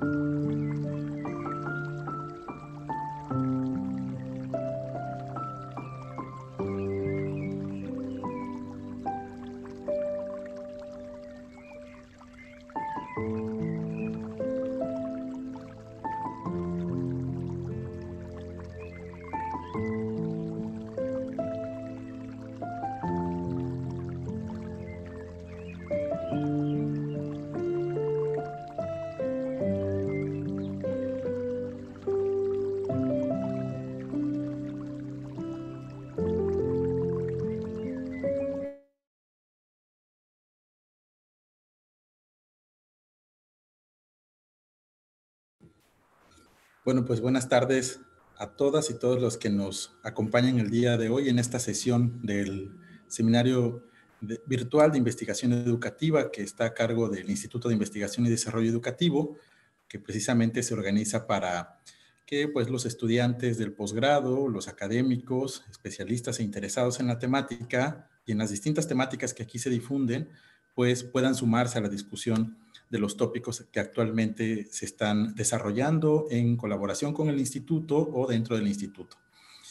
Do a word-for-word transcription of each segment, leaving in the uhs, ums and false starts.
Bueno, pues buenas tardes a todas y todos los que nos acompañan el día de hoy en esta sesión del Seminario de- Virtual de Investigación Educativa que está a cargo del Instituto de Investigación y Desarrollo Educativo, que precisamente se organiza para que pues, los estudiantes del posgrado, los académicos, especialistas e interesados en la temática y en las distintas temáticas que aquí se difunden, pues puedan sumarse a la discusión de los tópicos que actualmente se están desarrollando en colaboración con el instituto o dentro del instituto.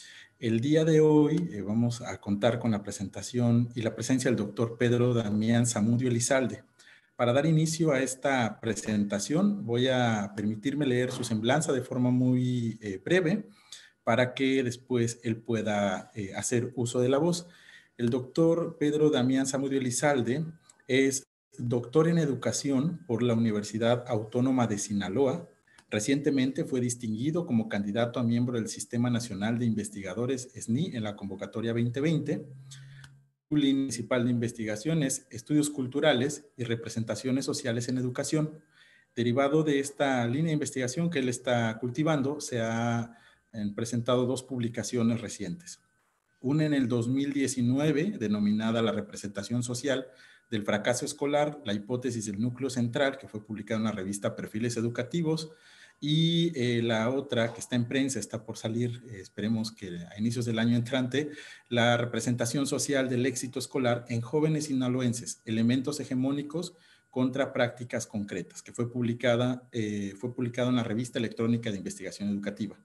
El día de hoy eh, vamos a contar con la presentación y la presencia del doctor Pedro Damián Zamudio Elizalde. Para dar inicio a esta presentación voy a permitirme leer su semblanza de forma muy eh, breve para que después él pueda eh, hacer uso de la voz. El doctor Pedro Damián Zamudio Elizalde es doctor en educación por la Universidad Autónoma de Sinaloa. Recientemente fue distinguido como candidato a miembro del Sistema Nacional de Investigadores S N I en la convocatoria veinte veinte. Su línea principal de investigaciones, estudios culturales y representaciones sociales en educación. Derivado de esta línea de investigación que él está cultivando, se han presentado dos publicaciones recientes. Una en el dos mil diecinueve, denominada La representación social del fracaso escolar, la hipótesis del núcleo central, que fue publicada en la revista Perfiles Educativos, y eh, la otra que está en prensa, está por salir, eh, esperemos que a inicios del año entrante, la representación social del éxito escolar en jóvenes sinaloenses, elementos hegemónicos contra prácticas concretas, que fue publicada, eh, fue publicado en la revista electrónica de investigación educativa.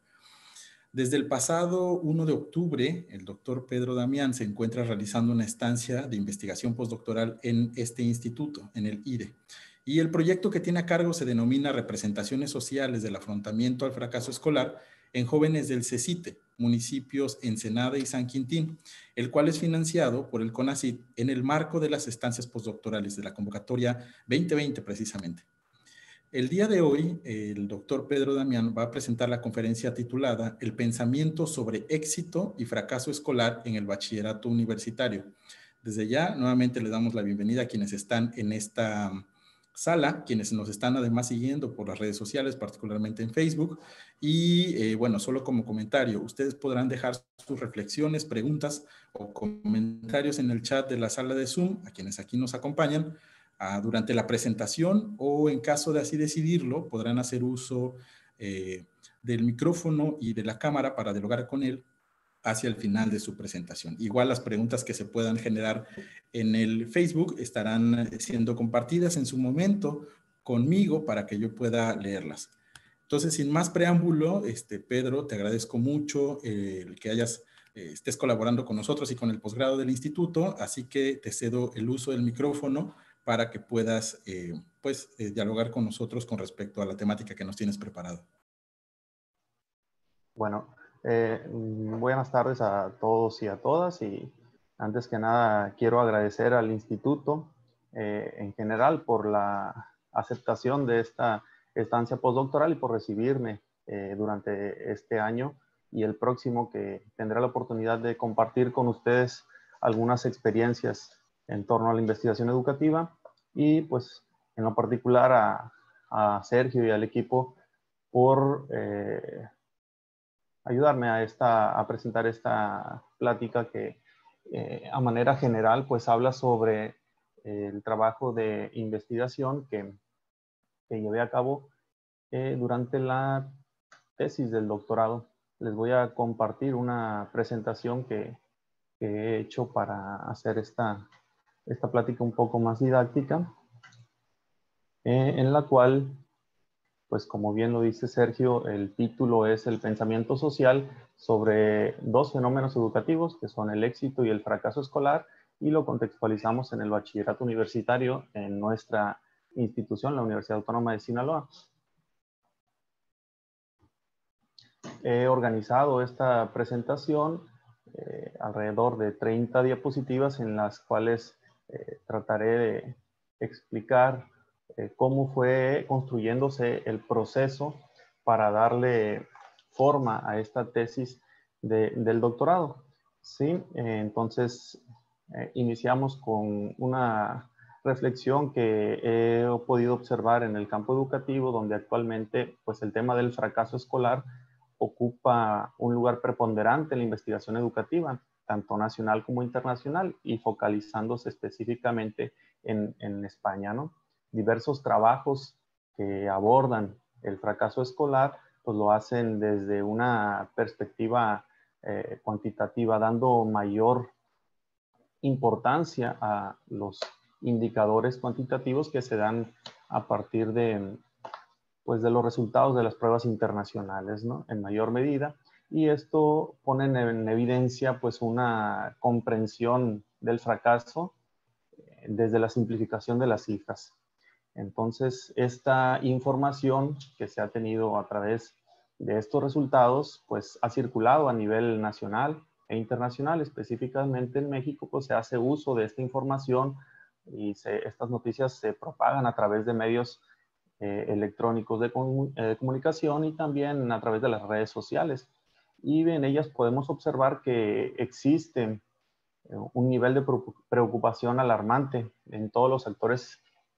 Desde el pasado primero de octubre, el doctor Pedro Damián se encuentra realizando una estancia de investigación postdoctoral en este instituto, en el I D E. Y el proyecto que tiene a cargo se denomina Representaciones Sociales del Afrontamiento al Fracaso Escolar en Jóvenes del CECITE, municipios Ensenada y San Quintín, el cual es financiado por el CONACYT en el marco de las estancias postdoctorales de la convocatoria veinte veinte precisamente. El día de hoy, el doctor Pedro Damián va a presentar la conferencia titulada El pensamiento sobre éxito y fracaso escolar en el bachillerato universitario. Desde ya, nuevamente le damos la bienvenida a quienes están en esta sala, quienes nos están además siguiendo por las redes sociales, particularmente en Facebook. Y eh, bueno, solo como comentario, ustedes podrán dejar sus reflexiones, preguntas o comentarios en el chat de la sala de Zoom, a quienes aquí nos acompañan, durante la presentación, o en caso de así decidirlo, podrán hacer uso eh, del micrófono y de la cámara para dialogar con él hacia el final de su presentación. Igual las preguntas que se puedan generar en el Facebook estarán siendo compartidas en su momento conmigo para que yo pueda leerlas. Entonces, sin más preámbulo, este, Pedro, te agradezco mucho eh, el que hayas, eh, estés colaborando con nosotros y con el posgrado del instituto, así que te cedo el uso del micrófono para que puedas eh, pues, eh, dialogar con nosotros con respecto a la temática que nos tienes preparado. Bueno, eh, buenas tardes a todos y a todas, y antes que nada quiero agradecer al instituto eh, en general por la aceptación de esta estancia postdoctoral y por recibirme eh, durante este año y el próximo, que tendré la oportunidad de compartir con ustedes algunas experiencias en torno a la investigación educativa, y pues en lo particular a, a Sergio y al equipo por eh, ayudarme a, esta, a presentar esta plática que eh, a manera general pues habla sobre el trabajo de investigación que, que llevé a cabo eh, durante la tesis del doctorado. Les voy a compartir una presentación que, que he hecho para hacer esta, esta plática un poco más didáctica, eh, en la cual pues como bien lo dice Sergio, el título es El pensamiento social sobre dos fenómenos educativos que son el éxito y el fracaso escolar, y lo contextualizamos en el bachillerato universitario en nuestra institución, la Universidad Autónoma de Sinaloa. He organizado esta presentación eh, alrededor de treinta diapositivas en las cuales eh, trataré de explicar eh, cómo fue construyéndose el proceso para darle forma a esta tesis de, del doctorado. ¿Sí? Eh, entonces, eh, iniciamos con una reflexión que he podido observar en el campo educativo, donde actualmente pues, el tema del fracaso escolar ocupa un lugar preponderante en la investigación educativa, tanto nacional como internacional, y focalizándose específicamente en, en España, ¿no? Diversos trabajos que abordan el fracaso escolar, pues lo hacen desde una perspectiva eh, cuantitativa, dando mayor importancia a los indicadores cuantitativos que se dan a partir de, pues, de los resultados de las pruebas internacionales, ¿no? En mayor medida. Y esto pone en, en evidencia pues, una comprensión del fracaso eh, desde la simplificación de las cifras. Entonces, esta información que se ha tenido a través de estos resultados, pues ha circulado a nivel nacional e internacional. Específicamente en México, pues se hace uso de esta información y se, estas noticias se propagan a través de medios eh, electrónicos de, comun eh, de comunicación y también a través de las redes sociales. Y en ellas podemos observar que existe eh, un nivel de preocupación alarmante en todos los sectores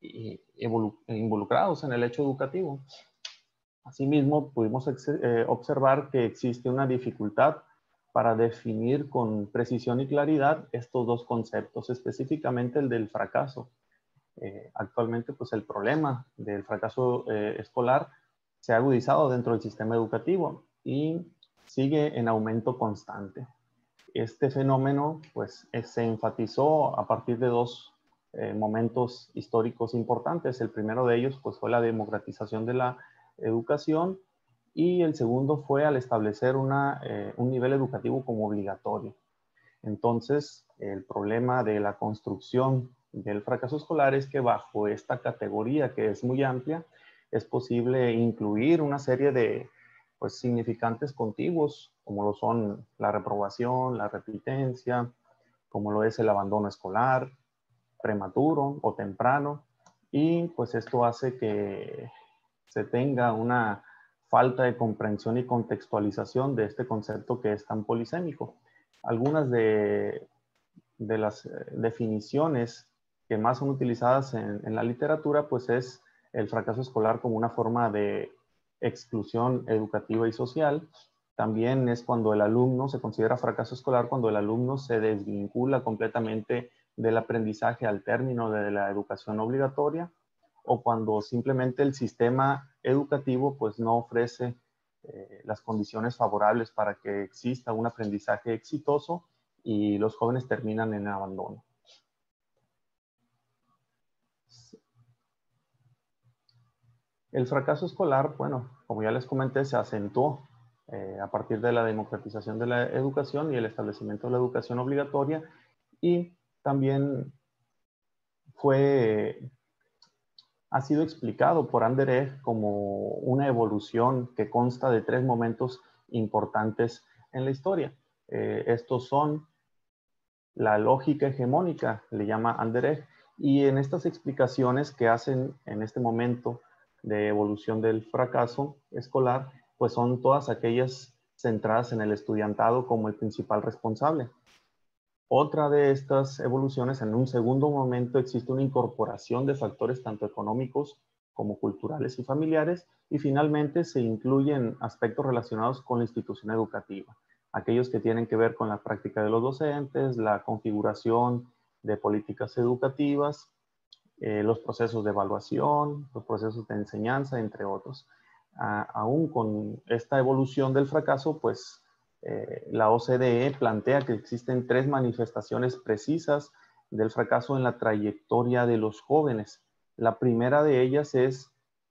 involucrados en el hecho educativo. Asimismo, pudimos eh, observar que existe una dificultad para definir con precisión y claridad estos dos conceptos, específicamente el del fracaso. Eh, actualmente, pues el problema del fracaso eh, escolar se ha agudizado dentro del sistema educativo y sigue en aumento constante. Este fenómeno, pues, se enfatizó a partir de dos Eh, momentos históricos importantes. El primero de ellos pues, fue la democratización de la educación y el segundo fue al establecer una, eh, un nivel educativo como obligatorio. Entonces, el problema de la construcción del fracaso escolar es que bajo esta categoría que es muy amplia, es posible incluir una serie de pues, significantes contiguos, como lo son la reprobación, la repitencia, como lo es el abandono escolar, prematuro o temprano, y pues esto hace que se tenga una falta de comprensión y contextualización de este concepto que es tan polisémico. Algunas de, de las definiciones que más son utilizadas en, en la literatura pues es el fracaso escolar como una forma de exclusión educativa y social. También es cuando el alumno, se considera fracaso escolar cuando el alumno se desvincula completamente del aprendizaje al término de la educación obligatoria, o cuando simplemente el sistema educativo pues no ofrece eh, las condiciones favorables para que exista un aprendizaje exitoso y los jóvenes terminan en abandono. El fracaso escolar, bueno, como ya les comenté, se acentuó eh, a partir de la democratización de la educación y el establecimiento de la educación obligatoria, y también fue, ha sido explicado por Anderegg como una evolución que consta de tres momentos importantes en la historia. Eh, estos son la lógica hegemónica, le llama Anderegg, y en estas explicaciones que hacen en este momento de evolución del fracaso escolar, pues son todas aquellas centradas en el estudiantado como el principal responsable. Otra de estas evoluciones, en un segundo momento, existe una incorporación de factores tanto económicos como culturales y familiares, y finalmente se incluyen aspectos relacionados con la institución educativa, aquellos que tienen que ver con la práctica de los docentes, la configuración de políticas educativas, eh, los procesos de evaluación, los procesos de enseñanza, entre otros. Ah, aún con esta evolución del fracaso, pues eh, la O C D E plantea que existen tres manifestaciones precisas del fracaso en la trayectoria de los jóvenes. La primera de ellas es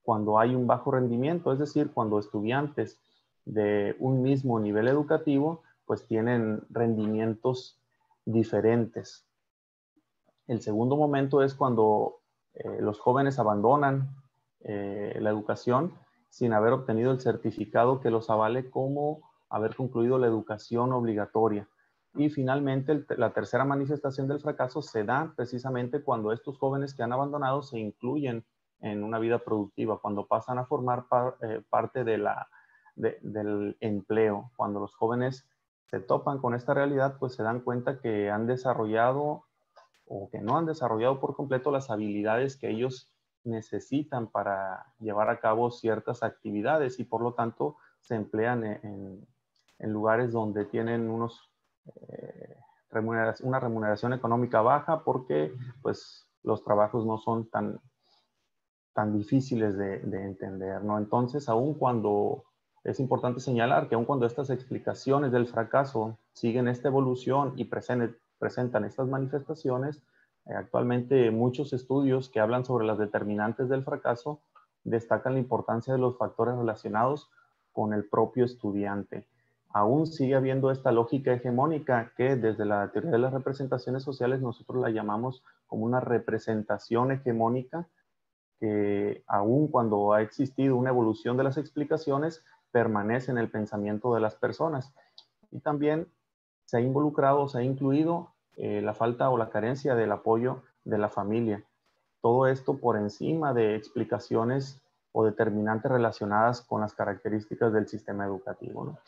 cuando hay un bajo rendimiento, es decir, cuando estudiantes de un mismo nivel educativo pues tienen rendimientos diferentes. El segundo momento es cuando eh, los jóvenes abandonan eh, la educación sin haber obtenido el certificado que los avale como haber concluido la educación obligatoria. Y finalmente, el, la tercera manifestación del fracaso se da precisamente cuando estos jóvenes que han abandonado se incluyen en una vida productiva, cuando pasan a formar par, eh, parte de la, de, del empleo, cuando los jóvenes se topan con esta realidad, pues se dan cuenta que han desarrollado o que no han desarrollado por completo las habilidades que ellos necesitan para llevar a cabo ciertas actividades y por lo tanto se emplean en, en lugares donde tienen unos, eh, remuneración, una remuneración económica baja porque pues los trabajos no son tan, tan difíciles de, de entender, ¿no? Entonces, aun cuando es importante señalar que aun cuando estas explicaciones del fracaso siguen esta evolución y presenten, presentan estas manifestaciones, eh, actualmente muchos estudios que hablan sobre las determinantes del fracaso destacan la importancia de los factores relacionados con el propio estudiante. Aún sigue habiendo esta lógica hegemónica que desde la teoría de las representaciones sociales nosotros la llamamos como una representación hegemónica que aún cuando ha existido una evolución de las explicaciones, permanece en el pensamiento de las personas. Y también se ha involucrado, se ha incluido eh, la falta o la carencia del apoyo de la familia. Todo esto por encima de explicaciones o determinantes relacionadas con las características del sistema educativo, ¿no?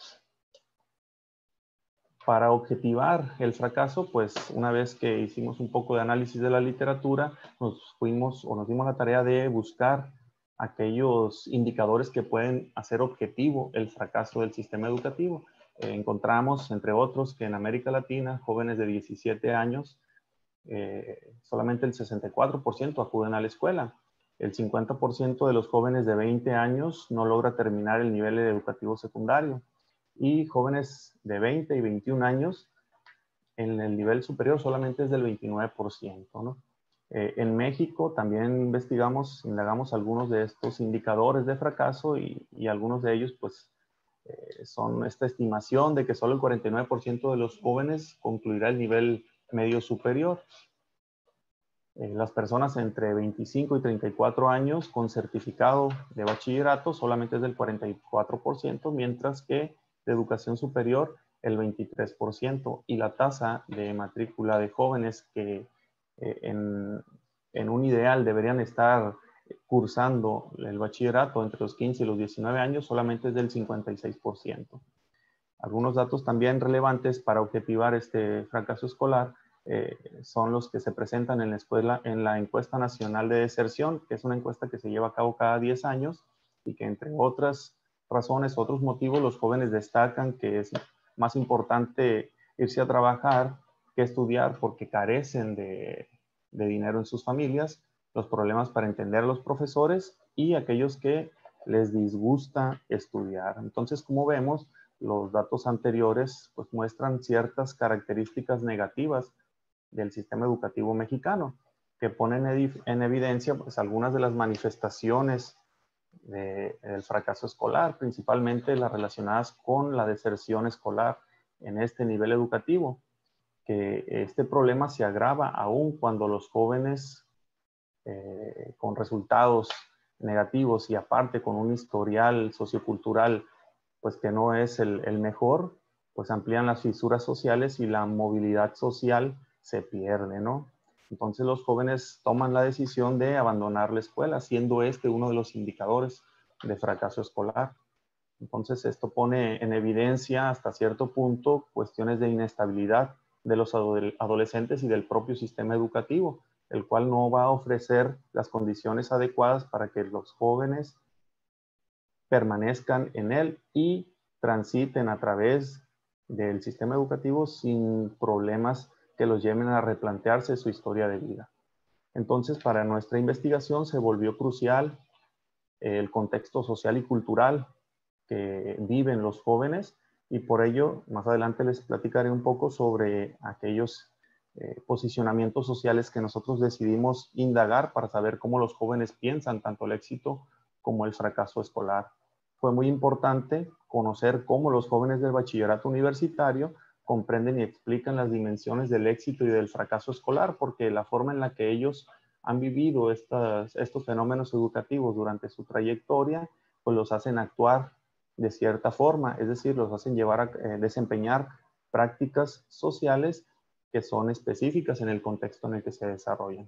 Para objetivar el fracaso, pues una vez que hicimos un poco de análisis de la literatura, nos fuimos o nos dimos la tarea de buscar aquellos indicadores que pueden hacer objetivo el fracaso del sistema educativo. Eh, encontramos, entre otros, que en América Latina, jóvenes de diecisiete años, eh, solamente el sesenta y cuatro por ciento acuden a la escuela. El cincuenta por ciento de los jóvenes de veinte años no logra terminar el nivel educativo secundario. Y jóvenes de veinte y veintiún años, en el nivel superior solamente es del veintinueve por ciento, ¿no? Eh, en México también investigamos, indagamos algunos de estos indicadores de fracaso y, y algunos de ellos pues eh, son esta estimación de que solo el cuarenta y nueve por ciento de los jóvenes concluirá el nivel medio superior. Eh, las personas entre veinticinco y treinta y cuatro años con certificado de bachillerato solamente es del cuarenta y cuatro por ciento, mientras que de educación superior el veintitrés por ciento, y la tasa de matrícula de jóvenes que eh, en, en un ideal deberían estar cursando el bachillerato entre los quince y los diecinueve años solamente es del cincuenta y seis por ciento. Algunos datos también relevantes para objetivar este fracaso escolar eh, son los que se presentan en la escuela, en la encuesta nacional de deserción, que es una encuesta que se lleva a cabo cada diez años y que entre otras razones, otros motivos, los jóvenes destacan que es más importante irse a trabajar que estudiar porque carecen de, de dinero en sus familias, los problemas para entender a los profesores y aquellos que les disgusta estudiar. Entonces, como vemos, los datos anteriores pues, muestran ciertas características negativas del sistema educativo mexicano, que ponen en evidencia pues, algunas de las manifestaciones de, del fracaso escolar, principalmente las relacionadas con la deserción escolar en este nivel educativo, que este problema se agrava aún cuando los jóvenes eh, con resultados negativos y aparte con un historial sociocultural pues que no es el, el mejor, pues amplían las fisuras sociales y la movilidad social se pierde, ¿no? Entonces los jóvenes toman la decisión de abandonar la escuela, siendo este uno de los indicadores de fracaso escolar. Entonces esto pone en evidencia hasta cierto punto cuestiones de inestabilidad de los adolescentes y del propio sistema educativo, el cual no va a ofrecer las condiciones adecuadas para que los jóvenes permanezcan en él y transiten a través del sistema educativo sin problemas que los lleven a replantearse su historia de vida. Entonces, para nuestra investigación se volvió crucial el contexto social y cultural que viven los jóvenes y por ello, más adelante les platicaré un poco sobre aquellos eh, posicionamientos sociales que nosotros decidimos indagar para saber cómo los jóvenes piensan tanto el éxito como el fracaso escolar. Fue muy importante conocer cómo los jóvenes del bachillerato universitario comprenden y explican las dimensiones del éxito y del fracaso escolar, porque la forma en la que ellos han vivido estas, estos fenómenos educativos durante su trayectoria, pues los hacen actuar de cierta forma, es decir, los hacen llevar a eh, desempeñar prácticas sociales que son específicas en el contexto en el que se desarrollan.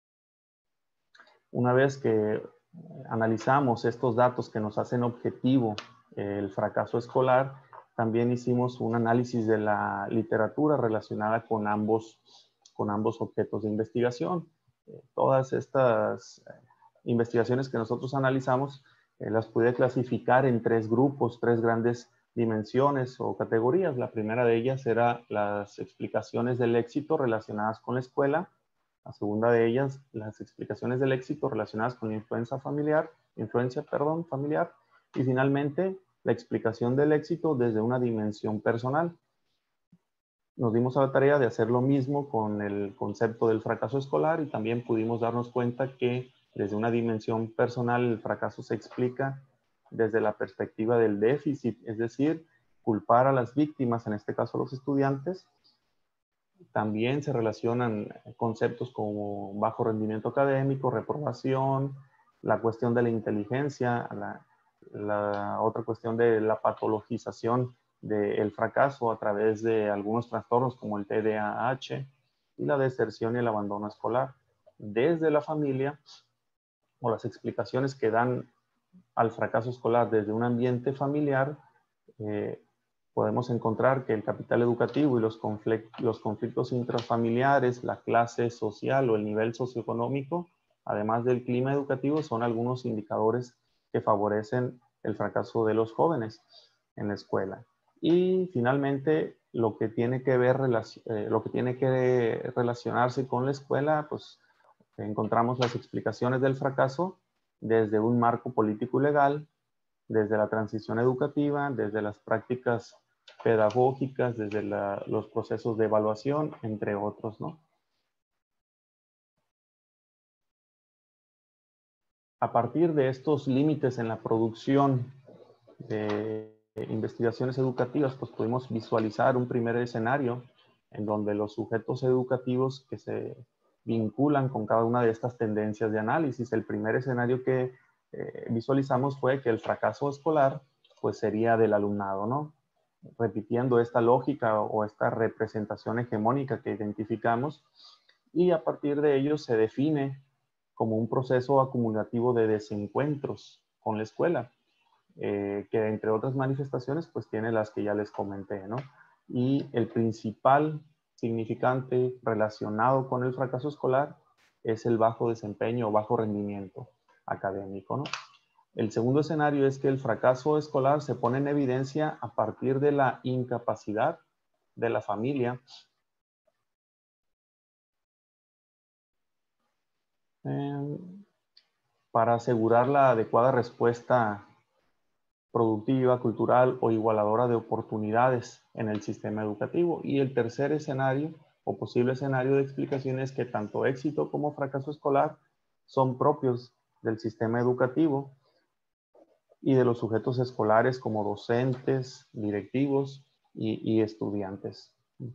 Una vez que analizamos estos datos que nos hacen objetivo eh, el fracaso escolar, también hicimos un análisis de la literatura relacionada con ambos, con ambos objetos de investigación. Eh, todas estas eh, investigaciones que nosotros analizamos eh, las pude clasificar en tres grupos, tres grandes dimensiones o categorías. La primera de ellas era las explicaciones del éxito relacionadas con la escuela. La segunda de ellas, las explicaciones del éxito relacionadas con la influencia familiar, influencia, perdón, familiar. Y finalmente, la explicación del éxito desde una dimensión personal. Nos dimos a la tarea de hacer lo mismo con el concepto del fracaso escolar y también pudimos darnos cuenta que desde una dimensión personal el fracaso se explica desde la perspectiva del déficit, es decir, culpar a las víctimas, en este caso los estudiantes. También se relacionan conceptos como bajo rendimiento académico, reprobación, la cuestión de la inteligencia, la, la otra cuestión de la patologización del fracaso a través de algunos trastornos como el T D A H y la deserción y el abandono escolar. Desde la familia, o las explicaciones que dan al fracaso escolar desde un ambiente familiar, eh, podemos encontrar que el capital educativo y los, conflict los conflictos intrafamiliares, la clase social o el nivel socioeconómico, además del clima educativo, son algunos indicadores que favorecen el fracaso de los jóvenes en la escuela. Y finalmente, lo que tiene que ver, eh, lo que tiene que relacionarse con la escuela, pues encontramos las explicaciones del fracaso desde un marco político y legal, desde la transición educativa, desde las prácticas pedagógicas, desde la, los procesos de evaluación, entre otros, ¿no? A partir de estos límites en la producción de investigaciones educativas, pues pudimos visualizar un primer escenario en donde los sujetos educativos que se vinculan con cada una de estas tendencias de análisis. El primer escenario que eh, visualizamos fue que el fracaso escolar pues sería del alumnado, ¿no? Repitiendo esta lógica o esta representación hegemónica que identificamos, y a partir de ello se define como un proceso acumulativo de desencuentros con la escuela, eh, que entre otras manifestaciones pues tiene las que ya les comenté, ¿no? Y el principal significante relacionado con el fracaso escolar es el bajo desempeño o bajo rendimiento académico, ¿no? El segundo escenario es que el fracaso escolar se pone en evidencia a partir de la incapacidad de la familia eh, para asegurar la adecuada respuesta productiva, cultural o igualadora de oportunidades en el sistema educativo. Y el tercer escenario o posible escenario de explicación es que tanto éxito como fracaso escolar son propios del sistema educativo y de los sujetos escolares como docentes, directivos y, y estudiantes.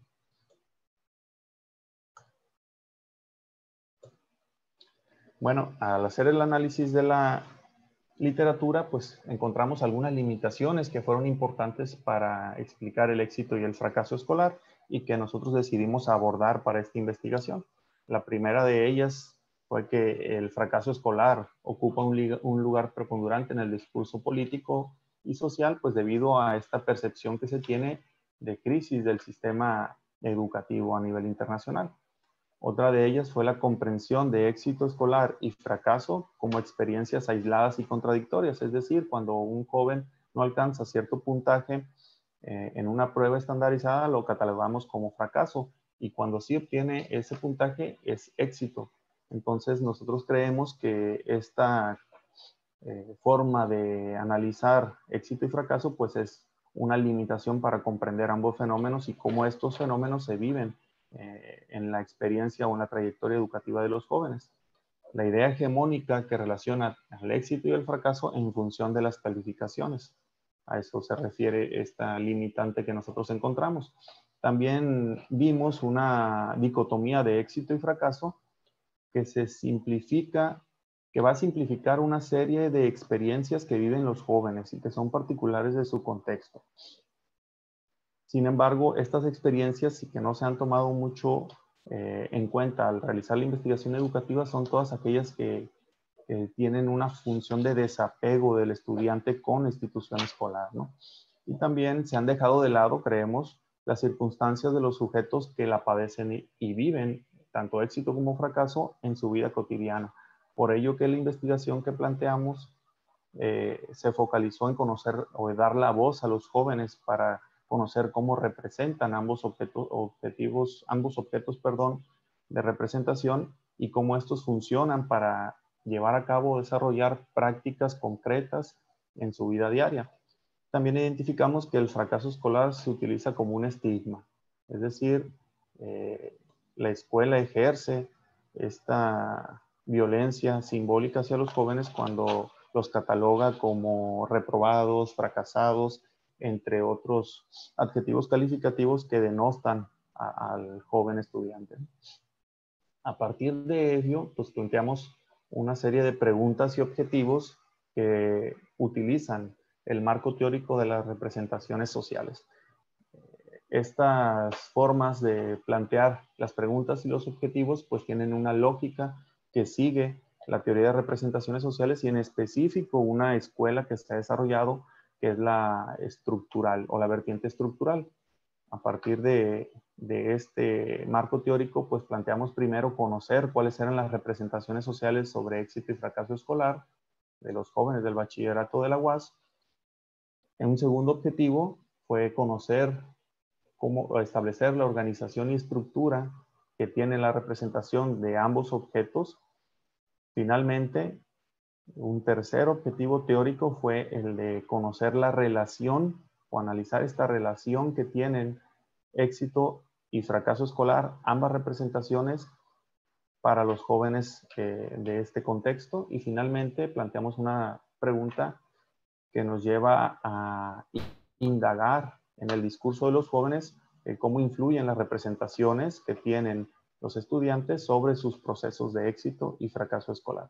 Bueno, al hacer el análisis de la literatura, pues encontramos algunas limitaciones que fueron importantes para explicar el éxito y el fracaso escolar y que nosotros decidimos abordar para esta investigación. La primera de ellas fue que el fracaso escolar ocupa un, un lugar preponderante en el discurso político y social, pues debido a esta percepción que se tiene de crisis del sistema educativo a nivel internacional. Otra de ellas fue la comprensión de éxito escolar y fracaso como experiencias aisladas y contradictorias, es decir, cuando un joven no alcanza cierto puntaje eh, en una prueba estandarizada, lo catalogamos como fracaso, y cuando sí obtiene ese puntaje es éxito. Entonces nosotros creemos que esta eh, forma de analizar éxito y fracaso pues es una limitación para comprender ambos fenómenos y cómo estos fenómenos se viven Eh, en la experiencia o en la trayectoria educativa de los jóvenes. la idea hegemónica que relaciona el éxito y el fracaso en función de las calificaciones. A eso se refiere esta limitante que nosotros encontramos. También vimos una dicotomía de éxito y fracaso que se simplifica, que va a simplificar una serie de experiencias que viven los jóvenes y que son particulares de su contexto. Sin embargo, estas experiencias y que no se han tomado mucho eh, en cuenta al realizar la investigación educativa son todas aquellas que, que tienen una función de desapego del estudiante con la institución escolar, ¿no? Y también se han dejado de lado, creemos, las circunstancias de los sujetos que la padecen y, y viven tanto éxito como fracaso en su vida cotidiana. Por ello que la investigación que planteamos eh, se focalizó en conocer o dar la voz a los jóvenes para conocer cómo representan ambos objetos, objetivos, ambos objetos, perdón, de representación y cómo estos funcionan para llevar a cabo o desarrollar prácticas concretas en su vida diaria. También identificamos que el fracaso escolar se utiliza como un estigma, es decir, eh, la escuela ejerce esta violencia simbólica hacia los jóvenes cuando los cataloga como reprobados, fracasados, entre otros adjetivos calificativos que denostan a, al joven estudiante. A partir de ello, pues planteamos una serie de preguntas y objetivos que utilizan el marco teórico de las representaciones sociales. Estas formas de plantear las preguntas y los objetivos pues tienen una lógica que sigue la teoría de representaciones sociales y en específico una escuela que se ha desarrollado que es la estructural o la vertiente estructural. A partir de, de este marco teórico pues planteamos primero conocer cuáles eran las representaciones sociales sobre éxito y fracaso escolar de los jóvenes del bachillerato de la U A S. En un segundo objetivo fue conocer cómo establecer la organización y estructura que tiene la representación de ambos objetos. Finalmente, un tercer objetivo teórico fue el de conocer la relación o analizar esta relación que tienen éxito y fracaso escolar, ambas representaciones para los jóvenes eh, de este contexto. Y finalmente planteamos una pregunta que nos lleva a indagar en el discurso de los jóvenes eh, cómo influyen las representaciones que tienen los estudiantes sobre sus procesos de éxito y fracaso escolar.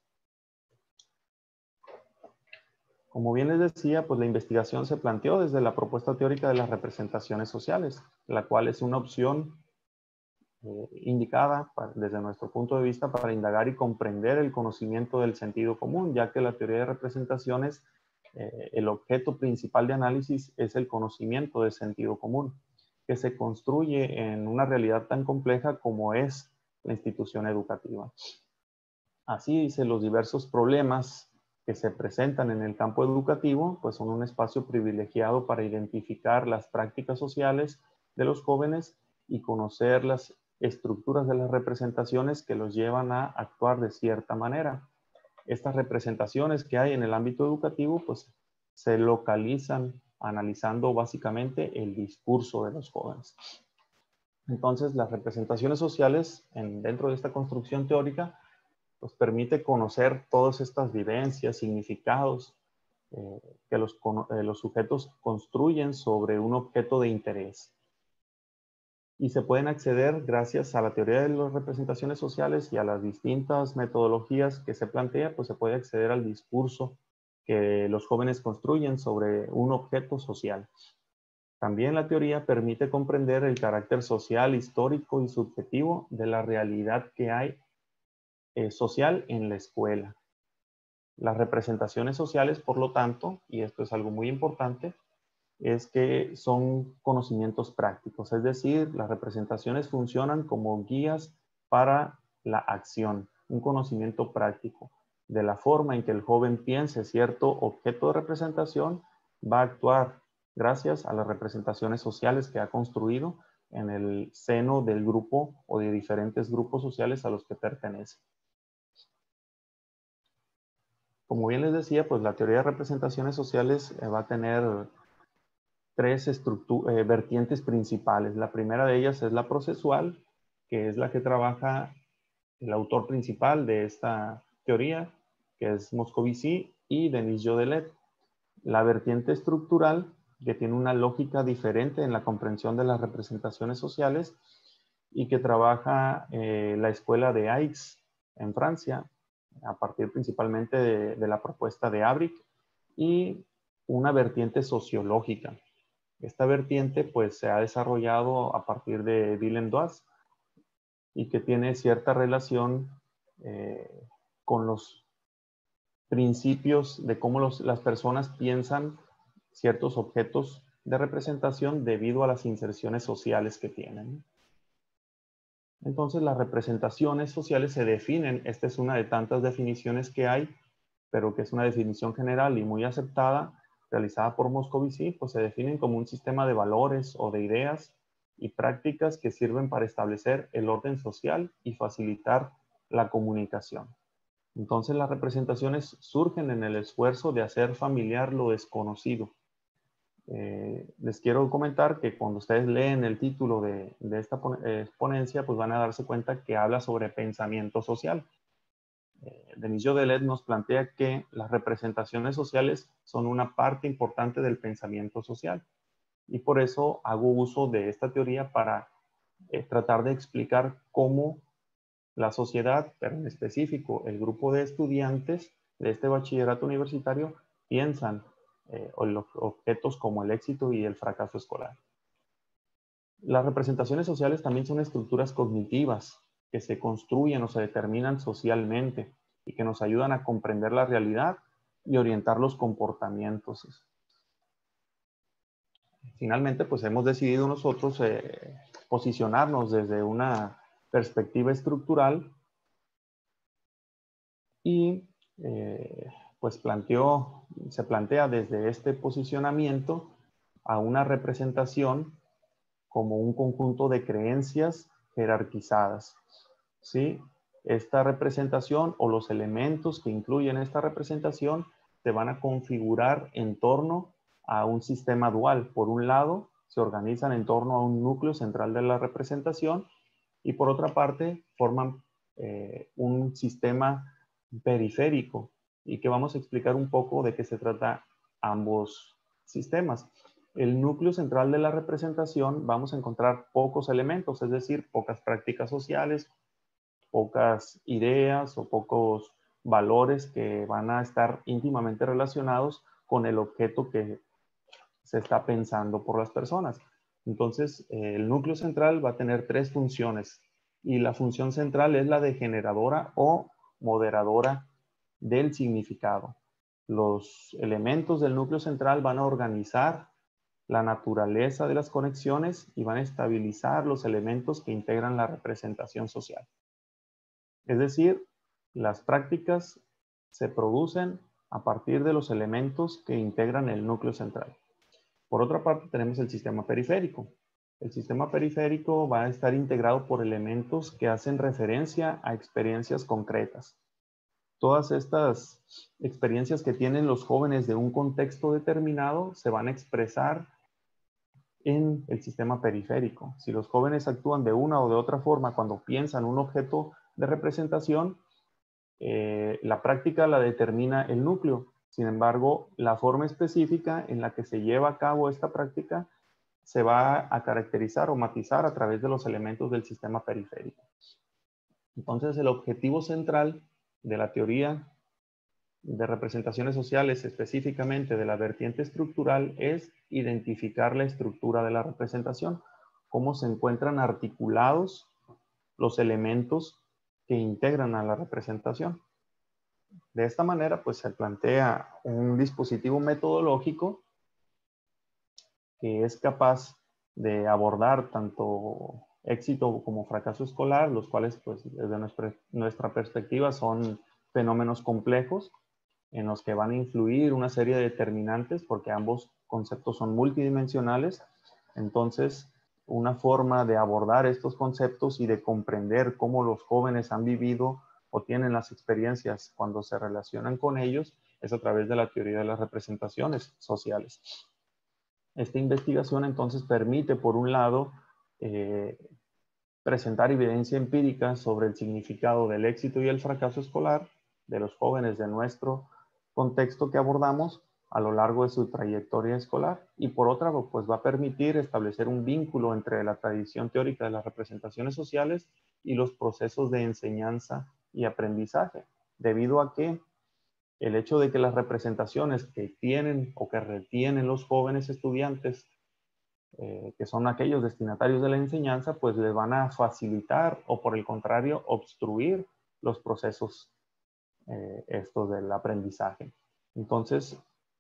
Como bien les decía, pues la investigación se planteó desde la propuesta teórica de las representaciones sociales, la cual es una opción eh, indicada para, desde nuestro punto de vista para indagar y comprender el conocimiento del sentido común, ya que la teoría de representaciones Eh, el objeto principal de análisis es el conocimiento del sentido común, que se construye en una realidad tan compleja como es la institución educativa. Así dice, los diversos problemas que se presentan en el campo educativo, pues son un espacio privilegiado para identificar las prácticas sociales de los jóvenes y conocer las estructuras de las representaciones que los llevan a actuar de cierta manera. Estas representaciones que hay en el ámbito educativo, pues se localizan analizando básicamente el discurso de los jóvenes. Entonces, las representaciones sociales en, dentro de esta construcción teórica, pues permite conocer todas estas vivencias, significados eh, que los, eh, los sujetos construyen sobre un objeto de interés. Y se pueden acceder gracias a la teoría de las representaciones sociales y a las distintas metodologías que se plantea, pues se puede acceder al discurso que los jóvenes construyen sobre un objeto social. También la teoría permite comprender el carácter social, histórico y subjetivo de la realidad que hay eh, social en la escuela. Las representaciones sociales, por lo tanto, y esto es algo muy importante, es que son conocimientos prácticos, es decir, las representaciones funcionan como guías para la acción, un conocimiento práctico de la forma en que el joven piense cierto objeto de representación, va a actuar gracias a las representaciones sociales que ha construido en el seno del grupo o de diferentes grupos sociales a los que pertenece. Como bien les decía, pues la teoría de representaciones sociales va a tener tres eh, vertientes principales. La primera de ellas es la procesual, que es la que trabaja el autor principal de esta teoría, que es Moscovici y Denis Jodelet. La vertiente estructural, que tiene una lógica diferente en la comprensión de las representaciones sociales y que trabaja eh, la escuela de Aix en Francia, a partir principalmente de, de la propuesta de Abric, y una vertiente sociológica. Esta vertiente pues se ha desarrollado a partir de Villem-Doise y que tiene cierta relación eh, con los principios de cómo los, las personas piensan ciertos objetos de representación debido a las inserciones sociales que tienen. Entonces, las representaciones sociales se definen, esta es una de tantas definiciones que hay, pero que es una definición general y muy aceptada, realizada por Moscovici, pues se definen como un sistema de valores o de ideas y prácticas que sirven para establecer el orden social y facilitar la comunicación. Entonces, las representaciones surgen en el esfuerzo de hacer familiar lo desconocido. Eh, les quiero comentar que cuando ustedes leen el título de, de esta ponencia, pues van a darse cuenta que habla sobre pensamiento social. Eh, Denis Jodelet nos plantea que las representaciones sociales son una parte importante del pensamiento social. Y por eso hago uso de esta teoría para eh, tratar de explicar cómo la sociedad, pero en específico el grupo de estudiantes de este bachillerato universitario, piensan eh, los objetos como el éxito y el fracaso escolar. Las representaciones sociales también son estructuras cognitivas que se construyen o se determinan socialmente y que nos ayudan a comprender la realidad y orientar los comportamientos. Finalmente, pues hemos decidido nosotros eh, posicionarnos desde una perspectiva estructural y eh, pues planteó, se plantea desde este posicionamiento a una representación como un conjunto de creencias jerarquizadas. ¿Sí? Esta representación o los elementos que incluyen esta representación se van a configurar en torno a un sistema dual. Por un lado, se organizan en torno a un núcleo central de la representación y por otra parte, forman eh, un sistema periférico y que vamos a explicar un poco de qué se trata ambos sistemas. El núcleo central de la representación vamos a encontrar pocos elementos, es decir, pocas prácticas sociales, pocas ideas o pocos valores que van a estar íntimamente relacionados con el objeto que se está pensando por las personas. Entonces, eh, el núcleo central va a tener tres funciones y la función central es la de generadora o moderadora del significado. Los elementos del núcleo central van a organizar la naturaleza de las conexiones y van a estabilizar los elementos que integran la representación social. Es decir, las prácticas se producen a partir de los elementos que integran el núcleo central. Por otra parte, tenemos el sistema periférico. El sistema periférico va a estar integrado por elementos que hacen referencia a experiencias concretas. Todas estas experiencias que tienen los jóvenes de un contexto determinado se van a expresar en el sistema periférico. Si los jóvenes actúan de una o de otra forma cuando piensan un objeto de representación, eh, la práctica la determina el núcleo. Sin embargo, la forma específica en la que se lleva a cabo esta práctica se va a caracterizar o matizar a través de los elementos del sistema periférico. Entonces, el objetivo central de la teoría de representaciones sociales, específicamente de la vertiente estructural, es identificar la estructura de la representación, cómo se encuentran articulados los elementos que integran a la representación. De esta manera, pues se plantea un dispositivo metodológico que es capaz de abordar tanto éxito como fracaso escolar, los cuales, pues, desde nuestra, nuestra perspectiva son fenómenos complejos en los que van a influir una serie de determinantes porque ambos conceptos son multidimensionales. Entonces, una forma de abordar estos conceptos y de comprender cómo los jóvenes han vivido o tienen las experiencias cuando se relacionan con ellos es a través de la teoría de las representaciones sociales. Esta investigación entonces permite, por un lado, eh, presentar evidencia empírica sobre el significado del éxito y el fracaso escolar de los jóvenes de nuestro contexto que abordamos a lo largo de su trayectoria escolar, y por otra, pues va a permitir establecer un vínculo entre la tradición teórica de las representaciones sociales y los procesos de enseñanza y aprendizaje, debido a que el hecho de que las representaciones que tienen o que retienen los jóvenes estudiantes, eh, que son aquellos destinatarios de la enseñanza, pues les van a facilitar o por el contrario obstruir los procesos eh, estos del aprendizaje. Entonces,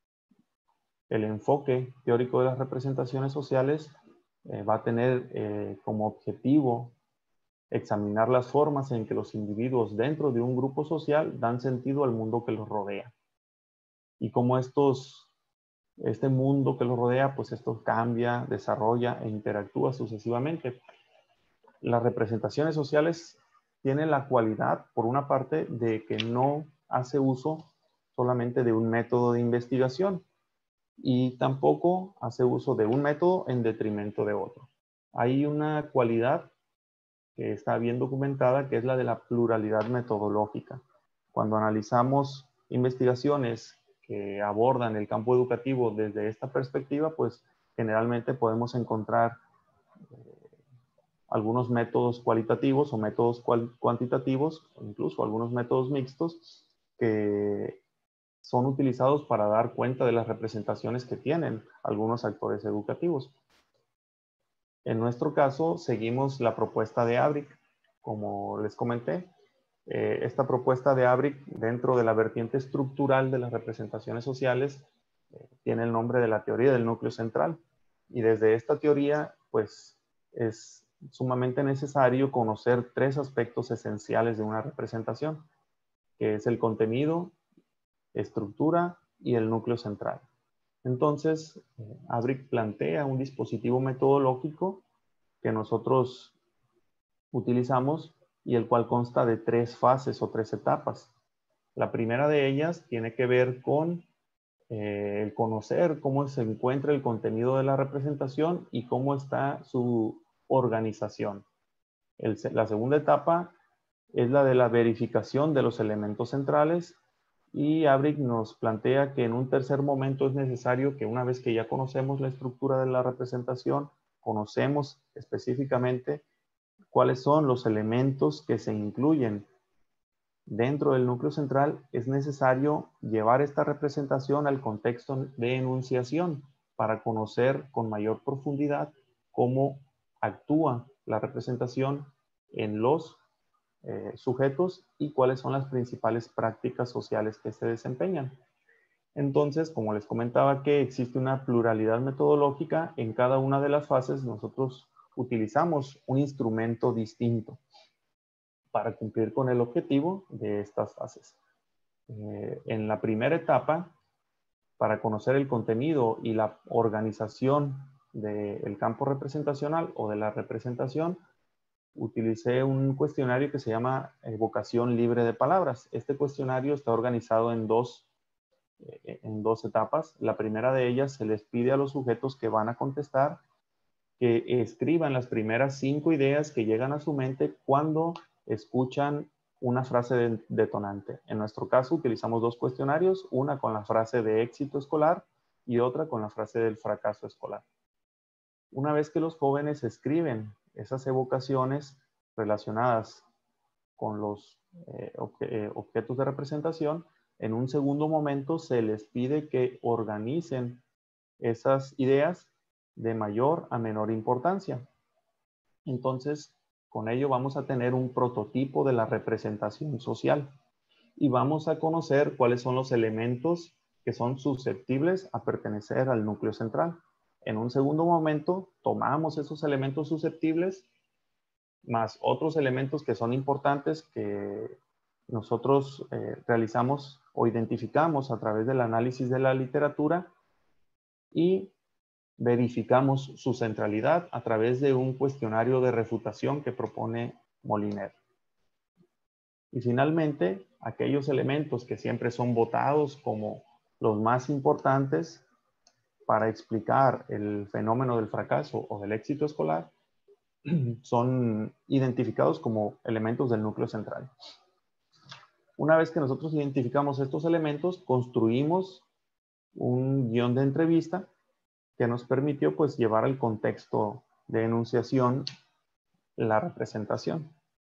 el enfoque teórico de las representaciones sociales eh, va a tener eh, como objetivo examinar las formas en que los individuos dentro de un grupo social dan sentido al mundo que los rodea. Y cómo estos, este mundo que los rodea, pues esto cambia, desarrolla e interactúa sucesivamente. Las representaciones sociales tienen la cualidad, por una parte, de que no hace uso solamente de un método de investigación, y tampoco hace uso de un método en detrimento de otro. Hay una cualidad que está bien documentada, que es la de la pluralidad metodológica. Cuando analizamos investigaciones que abordan el campo educativo desde esta perspectiva, pues generalmente podemos encontrar eh, algunos métodos cualitativos o métodos cual cuantitativos, o incluso algunos métodos mixtos que son utilizados para dar cuenta de las representaciones que tienen algunos actores educativos. En nuestro caso, seguimos la propuesta de Abric, como les comenté. Eh, esta propuesta de Abric, dentro de la vertiente estructural de las representaciones sociales, eh, tiene el nombre de la teoría del núcleo central. Y desde esta teoría, pues, es sumamente necesario conocer tres aspectos esenciales de una representación, que es el contenido, estructura y el núcleo central. Entonces, eh, Abric plantea un dispositivo metodológico que nosotros utilizamos y el cual consta de tres fases o tres etapas. La primera de ellas tiene que ver con eh, el conocer cómo se encuentra el contenido de la representación y cómo está su organización. El, la segunda etapa es la de la verificación de los elementos centrales, y Abric nos plantea que en un tercer momento es necesario que, una vez que ya conocemos la estructura de la representación, conocemos específicamente cuáles son los elementos que se incluyen dentro del núcleo central, es necesario llevar esta representación al contexto de enunciación para conocer con mayor profundidad cómo actúa la representación en los eh, sujetos y cuáles son las principales prácticas sociales que se desempeñan. Entonces, como les comentaba que existe una pluralidad metodológica, en cada una de las fases nosotros utilizamos un instrumento distinto para cumplir con el objetivo de estas fases. Eh, en la primera etapa, para conocer el contenido y la organización del campo representacional o de la representación, utilicé un cuestionario que se llama evocación libre de palabras. Este cuestionario está organizado en dos, eh, en dos etapas. La primera de ellas, se les pide a los sujetos que van a contestar que escriban las primeras cinco ideas que llegan a su mente cuando escuchan una frase detonante. En nuestro caso utilizamos dos cuestionarios, una con la frase de éxito escolar y otra con la frase del fracaso escolar. Una vez que los jóvenes escriben esas evocaciones relacionadas con los eh, objetos de representación, en un segundo momento se les pide que organicen esas ideas de mayor a menor importancia. Entonces, con ello vamos a tener un prototipo de la representación social y vamos a conocer cuáles son los elementos que son susceptibles a pertenecer al núcleo central. En un segundo momento, tomamos esos elementos susceptibles más otros elementos que son importantes que nosotros eh, realizamos o identificamos a través del análisis de la literatura y verificamos su centralidad a través de un cuestionario de refutación que propone Moliner. Y finalmente, aquellos elementos que siempre son votados como los más importantes para explicar el fenómeno del fracaso o del éxito escolar, son identificados como elementos del núcleo central. Una vez que nosotros identificamos estos elementos, construimos un guión de entrevista que nos permitió pues llevar al contexto de enunciación la representación.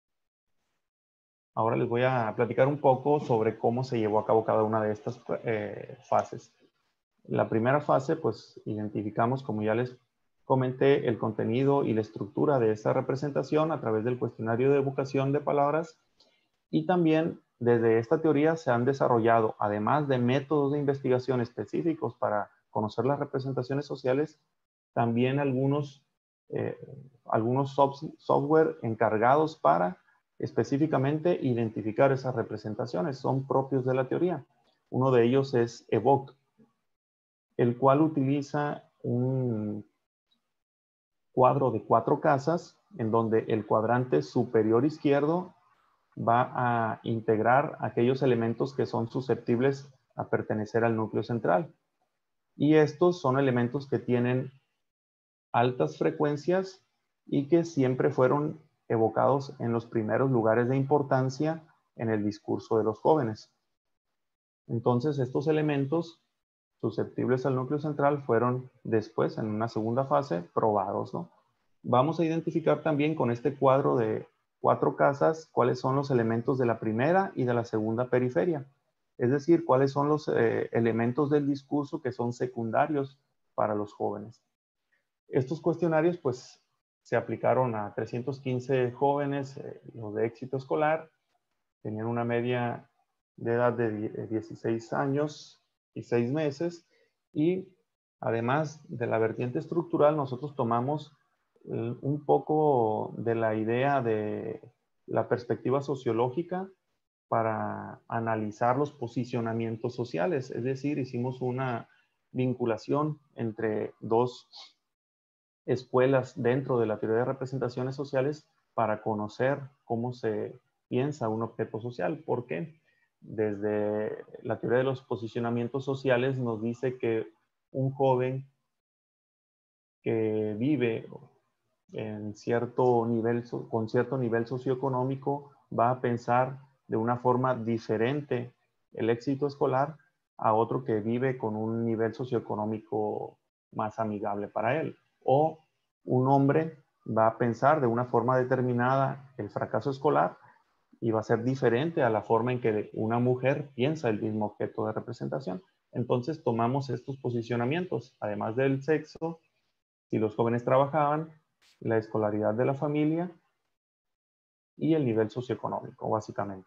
Ahora les voy a platicar un poco sobre cómo se llevó a cabo cada una de estas eh, fases. La primera fase, pues identificamos, como ya les comenté, el contenido y la estructura de esta representación a través del cuestionario de evocación de palabras, y también desde esta teoría se han desarrollado, además de métodos de investigación específicos para conocer las representaciones sociales, también algunos, eh, algunos soft software encargados para específicamente identificar esas representaciones. Son propios de la teoría. Uno de ellos es Evoc, el cual utiliza un cuadro de cuatro casas en donde el cuadrante superior izquierdo va a integrar aquellos elementos que son susceptibles a pertenecer al núcleo central. Y estos son elementos que tienen altas frecuencias y que siempre fueron evocados en los primeros lugares de importancia en el discurso de los jóvenes. Entonces, estos elementos susceptibles al núcleo central fueron después, en una segunda fase, probados, ¿no? Vamos a identificar también con este cuadro de cuatro casas cuáles son los elementos de la primera y de la segunda periferia. Es decir, cuáles son los eh, elementos del discurso que son secundarios para los jóvenes. Estos cuestionarios, pues, se aplicaron a trescientos quince jóvenes, eh, los de éxito escolar, tenían una media de edad de dieciséis años y seis meses, y además de la vertiente estructural, nosotros tomamos eh, un poco de la idea de la perspectiva sociológica para analizar los posicionamientos sociales, es decir, hicimos una vinculación entre dos escuelas dentro de la teoría de representaciones sociales para conocer cómo se piensa un objeto social. ¿Por qué? Desde la teoría de los posicionamientos sociales nos dice que un joven que vive en cierto nivel, con cierto nivel socioeconómico va a pensar de una forma diferente el éxito escolar a otro que vive con un nivel socioeconómico más amigable para él. O un hombre va a pensar de una forma determinada el fracaso escolar y va a ser diferente a la forma en que una mujer piensa el mismo objeto de representación. Entonces tomamos estos posicionamientos, además del sexo, si los jóvenes trabajaban, la escolaridad de la familia y el nivel socioeconómico, básicamente.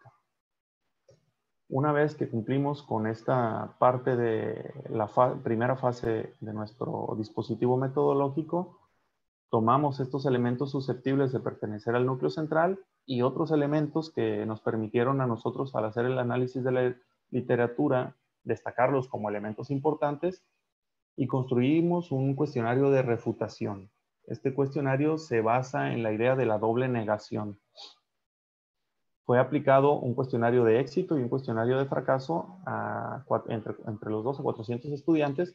Una vez que cumplimos con esta parte de la fa- primera fase de nuestro dispositivo metodológico, tomamos estos elementos susceptibles de pertenecer al núcleo central y otros elementos que nos permitieron a nosotros, al hacer el análisis de la literatura, destacarlos como elementos importantes, y construimos un cuestionario de refutación. Este cuestionario se basa en la idea de la doble negación. Fue aplicado un cuestionario de éxito y un cuestionario de fracaso a, entre, entre los dos a cuatrocientos estudiantes,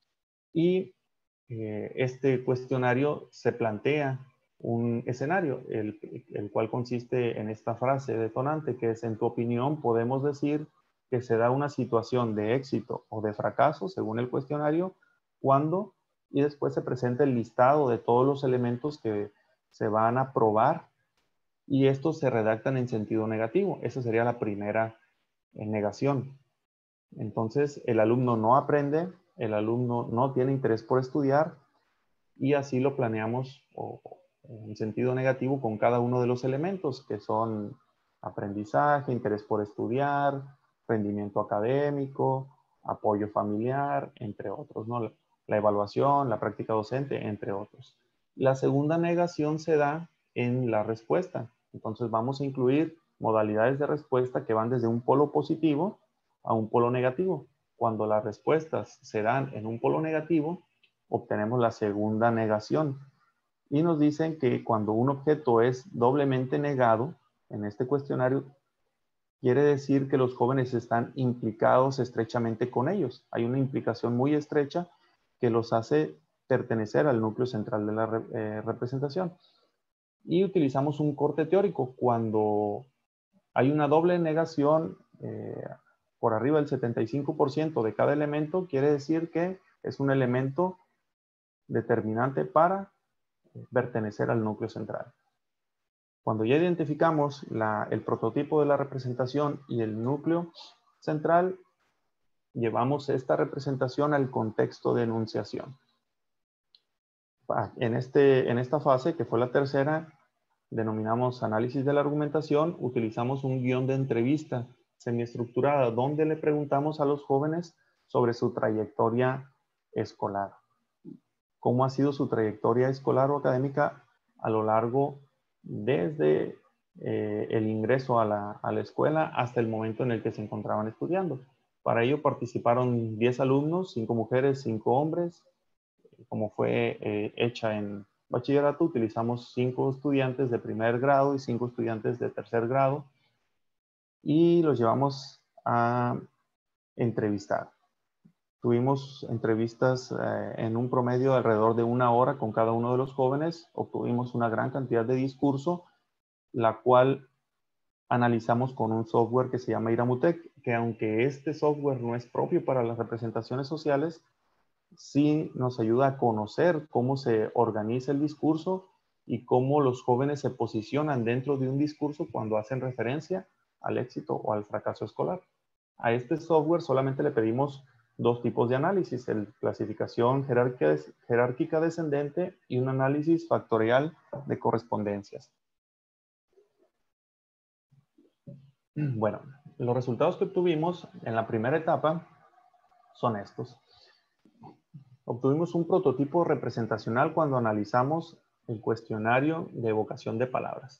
y eh, este cuestionario se plantea un escenario, el, el cual consiste en esta frase detonante, que es: en tu opinión podemos decir que se da una situación de éxito o de fracaso, según el cuestionario, cuando, y después se presenta el listado de todos los elementos que se van a probar, y estos se redactan en sentido negativo. Esa sería la primera eh, negación. Entonces, el alumno no aprende, el alumno no tiene interés por estudiar, y así lo planeamos o, en sentido negativo con cada uno de los elementos, que son aprendizaje, interés por estudiar, rendimiento académico, apoyo familiar, entre otros, ¿no? La, la evaluación, la práctica docente, entre otros. La segunda negación se da en la respuesta. Entonces vamos a incluir modalidades de respuesta que van desde un polo positivo a un polo negativo. Cuando las respuestas se dan en un polo negativo, obtenemos la segunda negación. Y nos dicen que cuando un objeto es doblemente negado en este cuestionario, quiere decir que los jóvenes están implicados estrechamente con ellos. Hay una implicación muy estrecha que los hace pertenecer al núcleo central de la eh, representación. y utilizamos un corte teórico. Cuando hay una doble negación eh, por arriba del setenta y cinco por ciento de cada elemento, quiere decir que es un elemento determinante para pertenecer al núcleo central. Cuando ya identificamos la, el prototipo de la representación y el núcleo central, llevamos esta representación al contexto de enunciación. En, este, en esta fase, que fue la tercera, denominamos análisis de la argumentación, utilizamos un guión de entrevista semiestructurada donde le preguntamos a los jóvenes sobre su trayectoria escolar. Cómo ha sido su trayectoria escolar o académica a lo largo desde eh, el ingreso a la, a la escuela hasta el momento en el que se encontraban estudiando. Para ello participaron diez alumnos, cinco mujeres, cinco hombres. Como fue eh, hecha en bachillerato, utilizamos cinco estudiantes de primer grado y cinco estudiantes de tercer grado y los llevamos a entrevistar. Tuvimos entrevistas eh, en un promedio de alrededor de una hora con cada uno de los jóvenes. Obtuvimos una gran cantidad de discurso, la cual analizamos con un software que se llama Iramutec, que aunque este software no es propio para las representaciones sociales, sí nos ayuda a conocer cómo se organiza el discurso y cómo los jóvenes se posicionan dentro de un discurso cuando hacen referencia al éxito o al fracaso escolar. A este software solamente le pedimos dos tipos de análisis, el clasificación jerárquica, jerárquica descendente y un análisis factorial de correspondencias. Bueno, los resultados que obtuvimos en la primera etapa son estos. Obtuvimos un prototipo representacional cuando analizamos el cuestionario de evocación de palabras.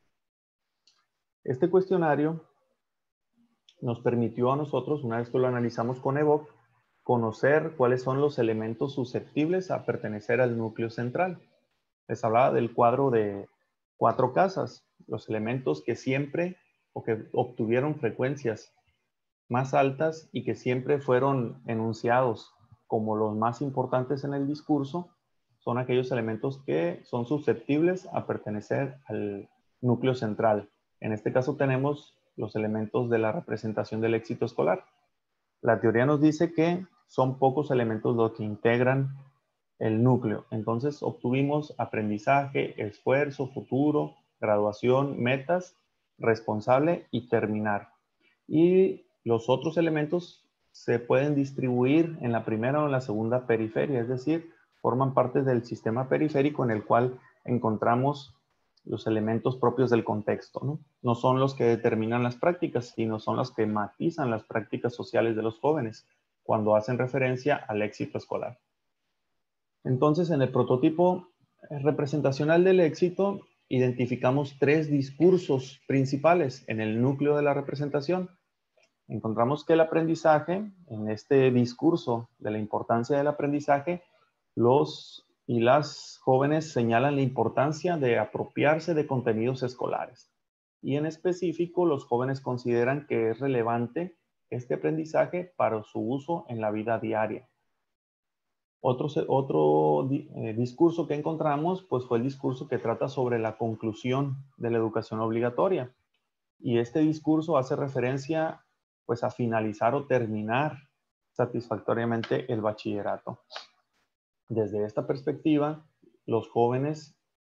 Este cuestionario nos permitió a nosotros, una vez que lo analizamos con Evoc, conocer cuáles son los elementos susceptibles a pertenecer al núcleo central. Les hablaba del cuadro de cuatro casas, los elementos que siempre o que obtuvieron frecuencias más altas y que siempre fueron enunciados como los más importantes en el discurso, son aquellos elementos que son susceptibles a pertenecer al núcleo central. En este caso tenemos los elementos de la representación del éxito escolar. La teoría nos dice que son pocos elementos los que integran el núcleo. Entonces obtuvimos aprendizaje, esfuerzo, futuro, graduación, metas, responsable y terminar. Y los otros elementos se pueden distribuir en la primera o en la segunda periferia, es decir, forman parte del sistema periférico en el cual encontramos los elementos propios del contexto, ¿no? No son los que determinan las prácticas, sino son los que matizan las prácticas sociales de los jóvenes cuando hacen referencia al éxito escolar. Entonces, en el prototipo representacional del éxito, identificamos tres discursos principales en el núcleo de la representación. Encontramos que el aprendizaje, en este discurso de la importancia del aprendizaje, los y las jóvenes señalan la importancia de apropiarse de contenidos escolares. Y en específico, los jóvenes consideran que es relevante este aprendizaje para su uso en la vida diaria. Otro, otro eh, discurso que encontramos pues, fue el discurso que trata sobre la conclusión de la educación obligatoria. Y este discurso hace referencia pues, a finalizar o terminar satisfactoriamente el bachillerato. Desde esta perspectiva, los jóvenes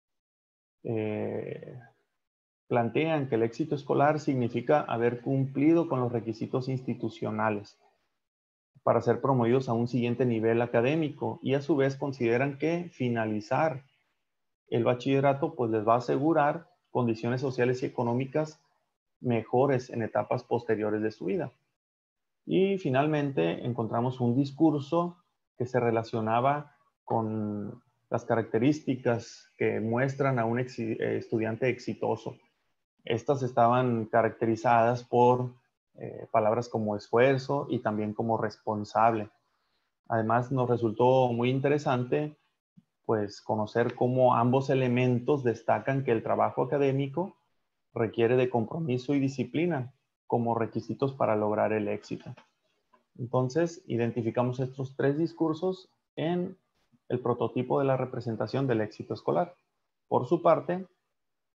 eh, plantean que el éxito escolar significa haber cumplido con los requisitos institucionales para ser promovidos a un siguiente nivel académico y a su vez consideran que finalizar el bachillerato pues les va a asegurar condiciones sociales y económicas mejores en etapas posteriores de su vida. Y finalmente encontramos un discurso que se relacionaba con las características que muestran a un ex estudiante exitoso. Estas estaban caracterizadas por eh, palabras como esfuerzo y también como responsable. Además, nos resultó muy interesante pues, conocer cómo ambos elementos destacan que el trabajo académico requiere de compromiso y disciplina como requisitos para lograr el éxito. Entonces, identificamos estos tres discursos en el prototipo de la representación del éxito escolar. Por su parte,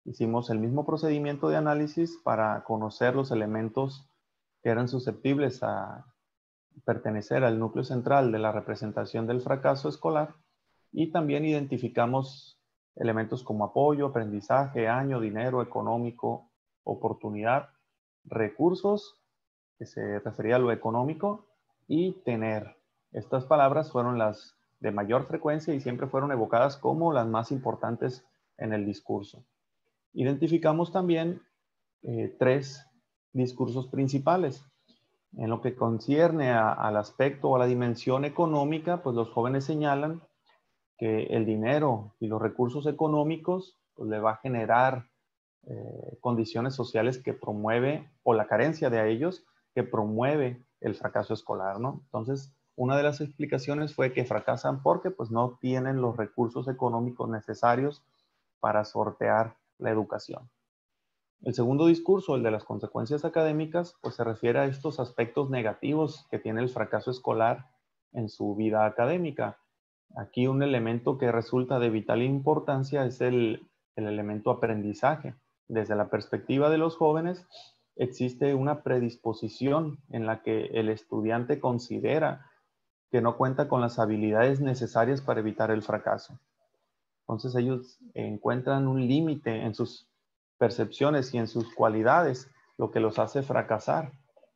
Hicimos el mismo procedimiento de análisis para conocer los elementos que eran susceptibles a pertenecer al núcleo central de la representación del fracaso escolar, y también identificamos elementos como apoyo, aprendizaje, año, dinero, económico, oportunidad, recursos, que se refería a lo económico, y tener. Estas palabras fueron las de mayor frecuencia y siempre fueron evocadas como las más importantes en el discurso. Identificamos también eh, tres discursos principales. En lo que concierne a, al aspecto o a la dimensión económica, pues los jóvenes señalan que el dinero y los recursos económicos pues, le va a generar eh, condiciones sociales que promueve, o la carencia de ellos, que promueve el fracaso escolar, ¿no? Entonces, una de las explicaciones fue que fracasan porque pues, no tienen los recursos económicos necesarios para sortear la educación. El segundo discurso, el de las consecuencias académicas, pues se refiere a estos aspectos negativos que tiene el fracaso escolar en su vida académica. Aquí un elemento que resulta de vital importancia es el, el elemento aprendizaje. Desde la perspectiva de los jóvenes, existe una predisposición en la que el estudiante considera que no cuenta con las habilidades necesarias para evitar el fracaso. Entonces ellos encuentran un límite en sus percepciones y en sus cualidades, lo que los hace fracasar.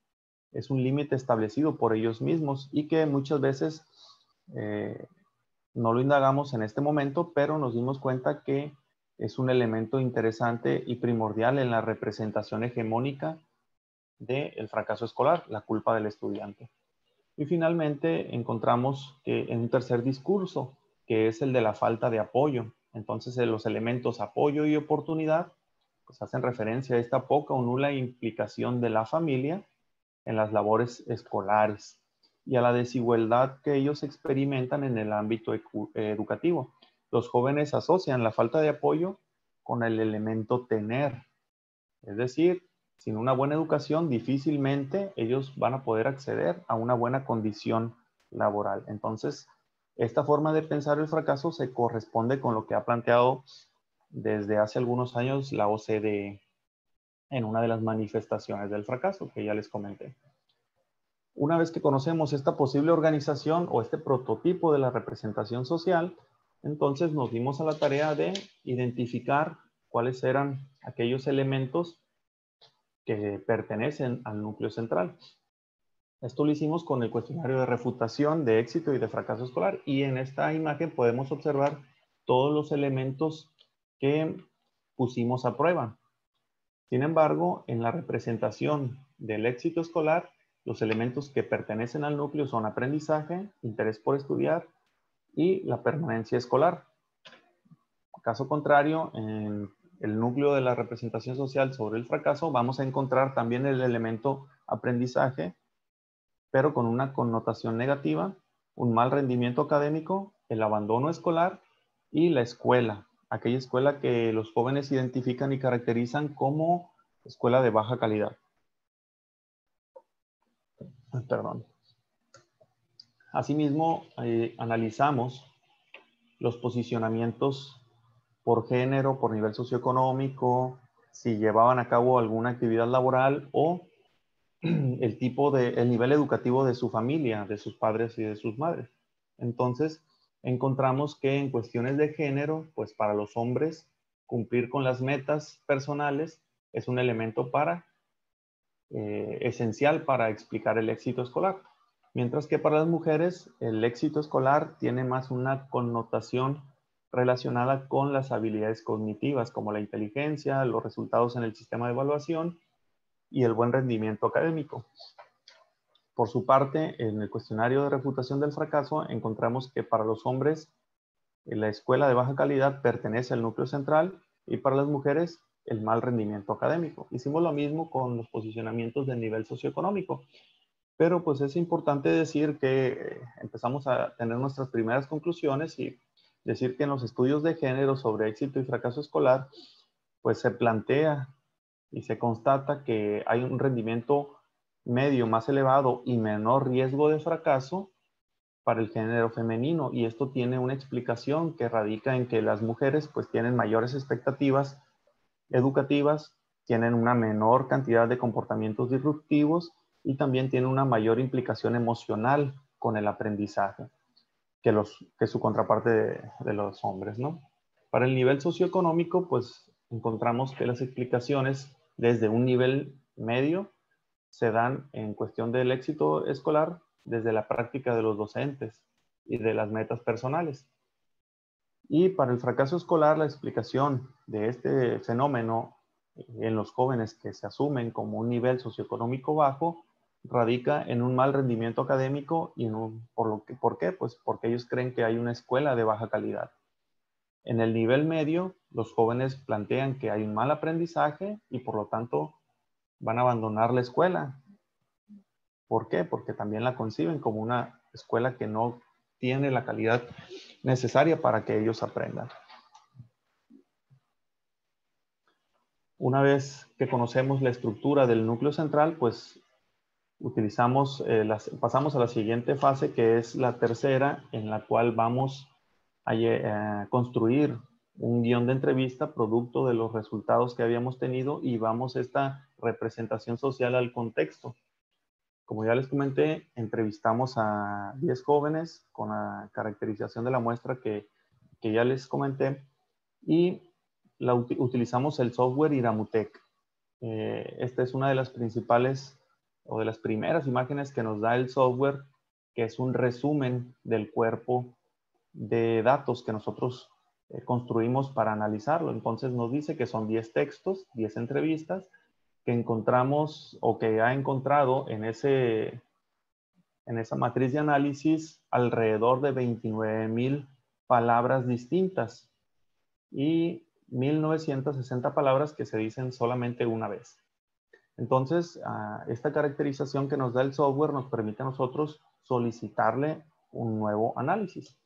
Es un límite establecido por ellos mismos y que muchas veces eh, no lo indagamos en este momento, pero nos dimos cuenta que es un elemento interesante y primordial en la representación hegemónica del fracaso escolar, la culpa del estudiante. Y finalmente encontramos que en un tercer discurso, que es el de la falta de apoyo. Entonces los elementos apoyo y oportunidad pues hacen referencia a esta poca o nula implicación de la familia en las labores escolares y a la desigualdad que ellos experimentan en el ámbito educativo. Los jóvenes asocian la falta de apoyo con el elemento tener, es decir, sin una buena educación difícilmente ellos van a poder acceder a una buena condición laboral. Entonces, esta forma de pensar el fracaso se corresponde con lo que ha planteado desde hace algunos años la O C D E en una de las manifestaciones del fracaso que ya les comenté. Una vez que conocemos esta posible organización o este prototipo de la representación social, entonces nos dimos a la tarea de identificar cuáles eran aquellos elementos que pertenecen al núcleo central. Esto lo hicimos con el cuestionario de refutación de éxito y de fracaso escolar, y en esta imagen podemos observar todos los elementos que pusimos a prueba. Sin embargo, en la representación del éxito escolar, los elementos que pertenecen al núcleo son aprendizaje, interés por estudiar y la permanencia escolar. Caso contrario, en el núcleo de la representación social sobre el fracaso, vamos a encontrar también el elemento aprendizaje, pero con una connotación negativa, un mal rendimiento académico, el abandono escolar y la escuela, aquella escuela que los jóvenes identifican y caracterizan como escuela de baja calidad. Perdón. Asimismo, eh, analizamos los posicionamientos por género, por nivel socioeconómico, si llevaban a cabo alguna actividad laboral o el tipo de, el nivel educativo de su familia, de sus padres y de sus madres. Entonces, encontramos que en cuestiones de género, pues para los hombres, cumplir con las metas personales es un elemento para, eh, esencial para explicar el éxito escolar. Mientras que para las mujeres, el éxito escolar tiene más una connotación relacionada con las habilidades cognitivas, como la inteligencia, los resultados en el sistema de evaluación y el buen rendimiento académico. Por su parte, en el cuestionario de refutación del fracaso, encontramos que para los hombres, la escuela de baja calidad pertenece al núcleo central y para las mujeres, el mal rendimiento académico. Hicimos lo mismo con los posicionamientos del nivel socioeconómico. Pero pues es importante decir que empezamos a tener nuestras primeras conclusiones y decir que en los estudios de género sobre éxito y fracaso escolar, pues se plantea y se constata que hay un rendimiento medio más elevado y menor riesgo de fracaso para el género femenino. Y esto tiene una explicación que radica en que las mujeres pues tienen mayores expectativas educativas, tienen una menor cantidad de comportamientos disruptivos y también tienen una mayor implicación emocional con el aprendizaje que, los, que su contraparte de, de los hombres, ¿no? Para el nivel socioeconómico, pues encontramos que las explicaciones desde un nivel medio se dan en cuestión del éxito escolar desde la práctica de los docentes y de las metas personales. Y para el fracaso escolar, la explicación de este fenómeno en los jóvenes que se asumen como un nivel socioeconómico bajo radica en un mal rendimiento académico y en un, por, lo que, ¿por qué? Pues porque ellos creen que hay una escuela de baja calidad. En el nivel medio, los jóvenes plantean que hay un mal aprendizaje y por lo tanto van a abandonar la escuela. ¿Por qué? Porque también la conciben como una escuela que no tiene la calidad necesaria para que ellos aprendan. Una vez que conocemos la estructura del núcleo central, pues utilizamos, eh, las, pasamos a la siguiente fase, que es la tercera, en la cual vamos a eh, construir un guión de entrevista producto de los resultados que habíamos tenido y vamos a esta representación social al contexto. Como ya les comenté, entrevistamos a diez jóvenes con la caracterización de la muestra que, que ya les comenté y la, utilizamos el software Iramutec. Eh, esta es una de las principales o de las primeras imágenes que nos da el software, que es un resumen del cuerpo de datos que nosotros eh, construimos para analizarlo. Entonces nos dice que son diez textos, diez entrevistas, que encontramos o que ha encontrado en, ese, en esa matriz de análisis alrededor de veintinueve mil palabras distintas y mil novecientas sesenta palabras que se dicen solamente una vez. Entonces, uh, esta caracterización que nos da el software nos permite a nosotros solicitarle un nuevo análisis.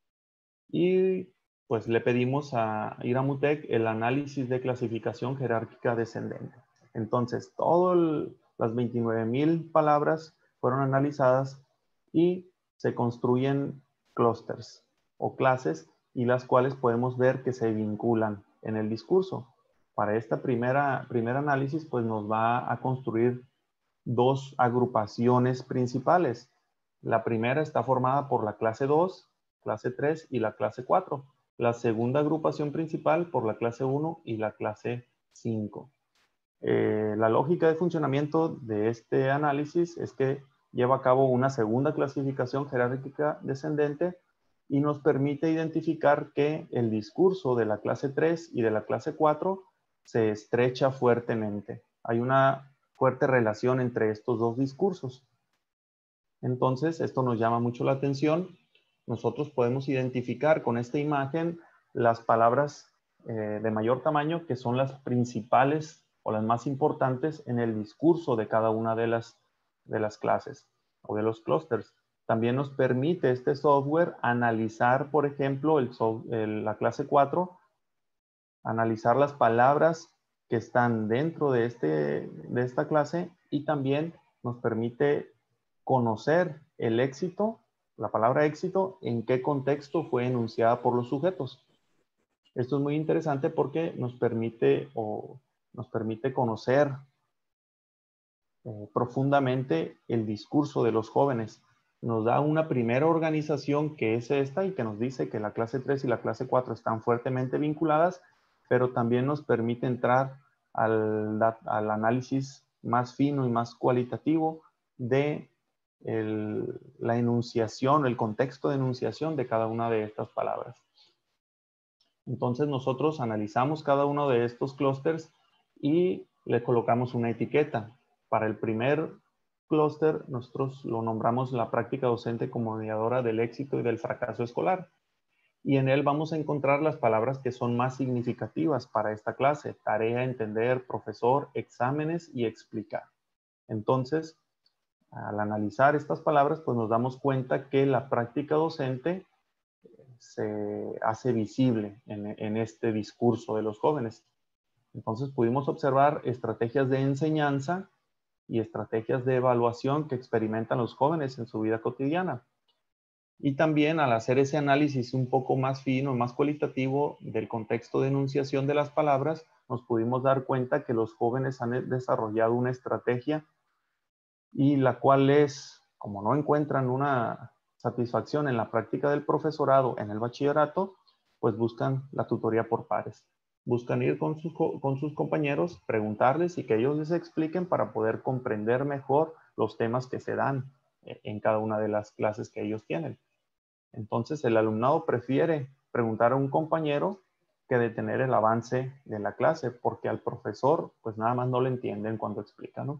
Y pues le pedimos a Iramutec el análisis de clasificación jerárquica descendente. Entonces, todas las veintinueve mil palabras fueron analizadas y se construyen clústeres o clases y las cuales podemos ver que se vinculan en el discurso. Para esta primera primer análisis, pues nos va a construir dos agrupaciones principales. La primera está formada por la clase dos, clase tres y la clase cuatro. La segunda agrupación principal por la clase uno y la clase cinco. Eh, la lógica de funcionamiento de este análisis es que lleva a cabo una segunda clasificación jerárquica descendente y nos permite identificar que el discurso de la clase tres y de la clase cuatro se estrecha fuertemente. Hay una fuerte relación entre estos dos discursos. Entonces, esto nos llama mucho la atención. Nosotros podemos identificar con esta imagen las palabras eh, de mayor tamaño que son las principales o las más importantes en el discurso de cada una de las, de las clases o de los clústeres. También nos permite este software analizar, por ejemplo, el, el, la clase cuatro, analizar las palabras que están dentro de, este, de esta clase y también nos permite conocer el éxito, la palabra éxito, en qué contexto fue enunciada por los sujetos. Esto es muy interesante porque nos permite, o nos permite conocer eh, profundamente el discurso de los jóvenes. Nos da una primera organización que es esta y que nos dice que la clase tres y la clase cuatro están fuertemente vinculadas, pero también nos permite entrar al, al análisis más fino y más cualitativo de el, la enunciación, el contexto de enunciación de cada una de estas palabras. Entonces nosotros analizamos cada uno de estos clústeres y le colocamos una etiqueta. Para el primer clúster nosotros lo nombramos la práctica docente como mediadora del éxito y del fracaso escolar. Y en él vamos a encontrar las palabras que son más significativas para esta clase: tarea, entender, profesor, exámenes y explicar. Entonces, al analizar estas palabras, pues nos damos cuenta que la práctica docente se hace visible en, en este discurso de los jóvenes. Entonces pudimos observar estrategias de enseñanza y estrategias de evaluación que experimentan los jóvenes en su vida cotidiana. Y también al hacer ese análisis un poco más fino, más cualitativo del contexto de enunciación de las palabras, nos pudimos dar cuenta que los jóvenes han desarrollado una estrategia y la cual es, como no encuentran una satisfacción en la práctica del profesorado en el bachillerato, pues buscan la tutoría por pares. Buscan ir con sus, con sus compañeros, preguntarles y que ellos les expliquen para poder comprender mejor los temas que se dan en cada una de las clases que ellos tienen. Entonces el alumnado prefiere preguntar a un compañero que detener el avance de la clase, porque al profesor pues nada más no le entienden cuando explica, ¿no?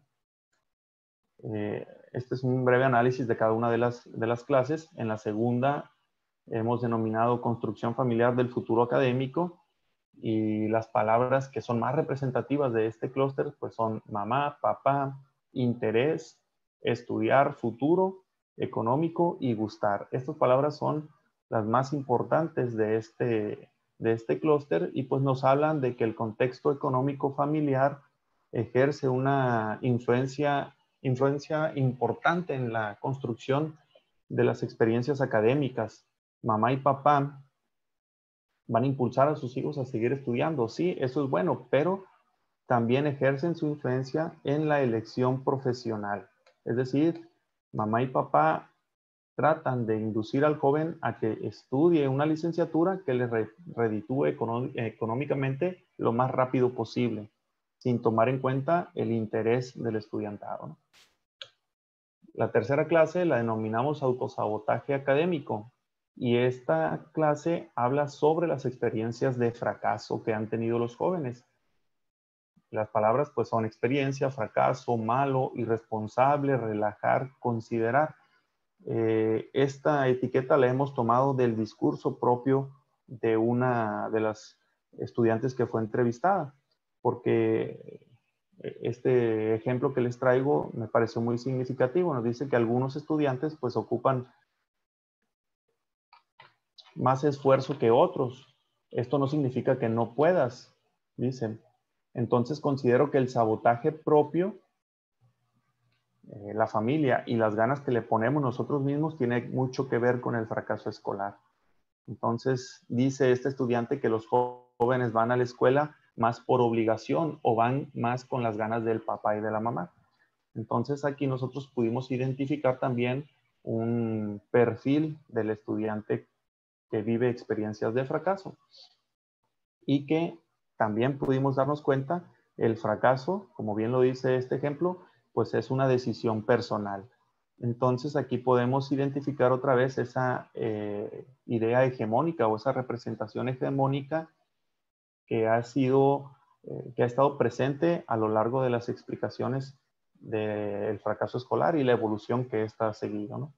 Eh, este es un breve análisis de cada una de las, de las clases. En la segunda hemos denominado construcción familiar del futuro académico, y las palabras que son más representativas de este clúster pues son mamá, papá, interés, estudiar, futuro, económico y gustar. Estas palabras son las más importantes de este, de este clúster, y pues nos hablan de que el contexto económico familiar ejerce una influencia, influencia importante en la construcción de las experiencias académicas. Mamá y papá van a impulsar a sus hijos a seguir estudiando. Sí, eso es bueno, pero también ejercen su influencia en la elección profesional. Es decir, mamá y papá tratan de inducir al joven a que estudie una licenciatura que le reditúe económicamente lo más rápido posible, sin tomar en cuenta el interés del estudiantado, ¿no? La tercera clase la denominamos autosabotaje académico, y esta clase habla sobre las experiencias de fracaso que han tenido los jóvenes. Las palabras pues son experiencia, fracaso, malo, irresponsable, relajar, considerar. Eh, esta etiqueta la hemos tomado del discurso propio de una de las estudiantes que fue entrevistada, porque este ejemplo que les traigo me pareció muy significativo. Nos dice que algunos estudiantes pues ocupan más esfuerzo que otros. Esto no significa que no puedas, dicen. Entonces considero que el sabotaje propio, eh, la familia y las ganas que le ponemos nosotros mismos tiene mucho que ver con el fracaso escolar. Entonces dice este estudiante que los jóvenes van a la escuela más por obligación o van más con las ganas del papá y de la mamá. Entonces aquí nosotros pudimos identificar también un perfil del estudiante que vive experiencias de fracaso, y que también pudimos darnos cuenta el fracaso, como bien lo dice este ejemplo, pues es una decisión personal. Entonces aquí podemos identificar otra vez esa eh, idea hegemónica o esa representación hegemónica que ha sido, eh, que ha estado presente a lo largo de las explicaciones del fracaso escolar y la evolución que ésta ha seguido, ¿no?